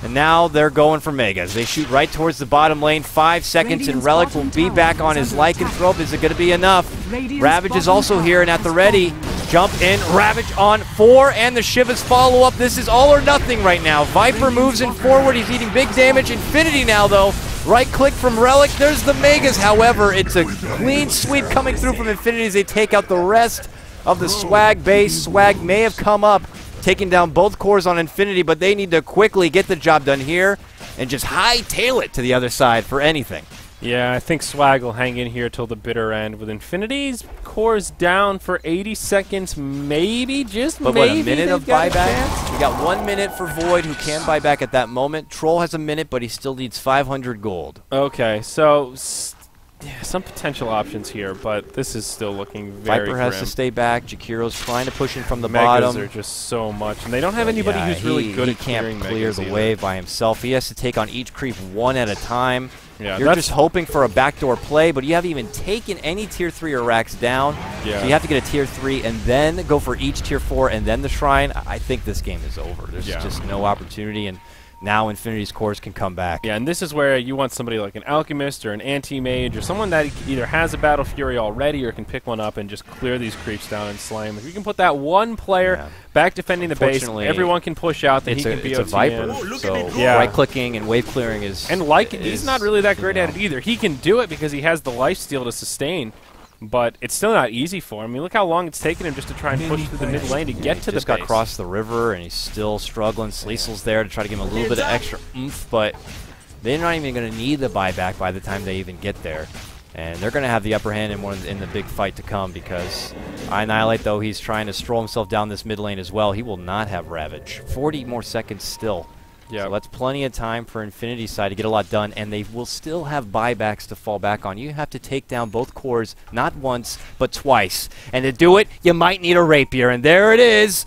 And now they're going for Megas. They shoot right towards the bottom lane. 5 seconds, and Radiant's Relic will bottom be tower back on is his under lycanthrope. Is it going to be enough? Radiant's Ravage is bottom also tower here and at the has ready. fallen. Jump in. Ravage on 4, and the Shiva's follow-up. This is all or nothing right now. Viper moves in forward. He's eating big damage. Infinity now, though. Right-click from Relic. There's the Megas. However, it's a clean sweep coming through from Infinity as they take out the rest of the Swag base. Swag may have come up, taking down both cores on Infinity, but they need to quickly get the job done here and just hightail it to the other side for anything. Yeah, I think Swag will hang in here till the bitter end with Infinity's cores down for 80 seconds, maybe, just But maybe. what, a minute of they've got a buyback? chance? We got 1 minute for Void, who can buy back at that moment. Troll has a minute, but he still needs 500 gold. Okay, so yeah, some potential options here, but this is still looking very Viper has grim. to stay back. Jakiro's trying to push in from the Megas bottom. are just so much, and they don't have anybody Yeah, who's really good he at can't clearing clear Megas the either. wave by himself. He has to take on each creep one at a time. Yeah, You're that's just hoping for a backdoor play, but you haven't even taken any tier 3 or racks down. Yeah. So you have to get a tier 3 and then go for each tier 4 and then the shrine. I think this game is over. There's Yeah. just no opportunity, and now Infinity's cores can come back. Yeah, and this is where you want somebody like an Alchemist or an Anti-Mage or someone that either has a Battle Fury already or can pick one up and just clear these creeps down and slay them. If you can put that one player Yeah. back defending the base, Fortunately, everyone can push out, then he can It's a BOT Viper, in. so Yeah. right-clicking and wave clearing is... And like is, he's not really that great you at know. it either. He can do it because he has the lifesteal to sustain, but it's still not easy for him. I mean, look how long it's taken him just to try and push through the mid lane to get to the Just got base. across the river, and he's still struggling. Sleesel's there to try to give him a little bit of extra oomph, but they're not even going to need the buyback by the time they even get there. And they're going to have the upper hand in the big fight to come, because Annihilate, though he's trying to stroll himself down this mid lane as well, he will not have Ravage. 40 more seconds still. Yeah. So that's plenty of time for Infinity's side to get a lot done, and they will still have buybacks to fall back on. You have to take down both cores, not once, but twice. And to do it, you might need a Rapier, and there it is.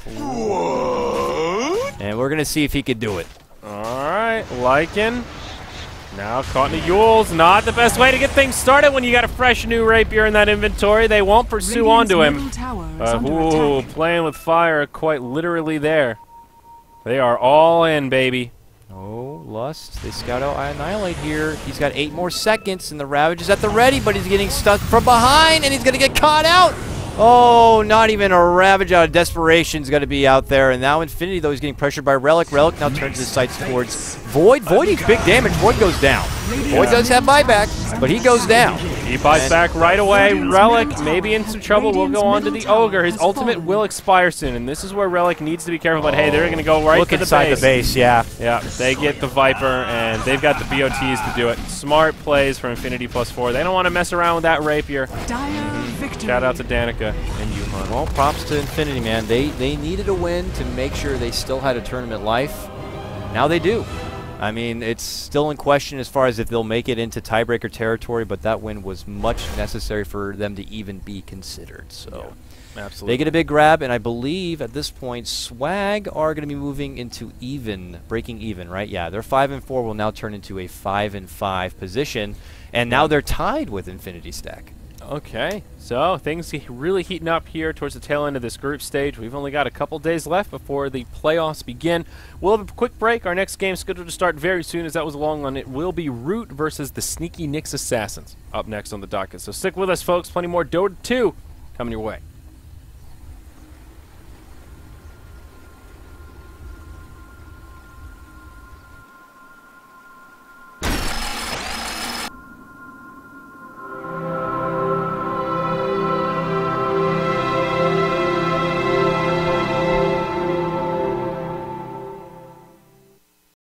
And we're going to see if he could do it. All right, Lycan. Now caught in the Yules. Not the best way to get things started when you got a fresh new Rapier in that inventory. They won't pursue Radiant's onto him. middle tower is under Ooh, attack. playing with fire quite literally there. They are all in, baby. Oh, Lust. They scout out Annihilate here. He's got 8 more seconds, and the Ravage is at the ready, but he's getting stuck from behind, and he's going to get caught out. Oh, not even a Ravage out of desperation is going to be out there. And now Infinity, though, he's getting pressured by Relic. Relic now turns his sights towards Void. Void eats big damage. Void goes down. Void does have buyback, but he goes down. He buys back right away. Relic may be in some trouble. We'll go on to the Ogre. His ultimate will expire soon, and this is where Relic needs to be careful. But hey, they're going to go right Look for the inside base. the base, yeah. Yeah, they get the Viper, and they've got the BOTs to do it. Smart plays for Infinity +4. They don't want to mess around with that Rapier. Dire victory. Shout out to Danica and Yuhan. Well, props to Infinity, man. They needed a win to make sure they still had a tournament life. Now they do. I mean, it's still in question as far as if they'll make it into tiebreaker territory, but that win was much necessary for them to even be considered. So Absolutely. they get a big grab, and I believe at this point Swag are going to be moving into breaking even, right? Yeah, their 5-4 will now turn into a 5-5 position, and now they're tied with Infinity Stack. Okay, so things really heating up here towards the tail end of this group stage. We've only got a couple days left before the playoffs begin. We'll have a quick break. Our next game is scheduled to start very soon, as that was a long one. It will be Root versus the Sneaky Nyx Assassins up next on the docket. So stick with us, folks. Plenty more Dota 2 coming your way.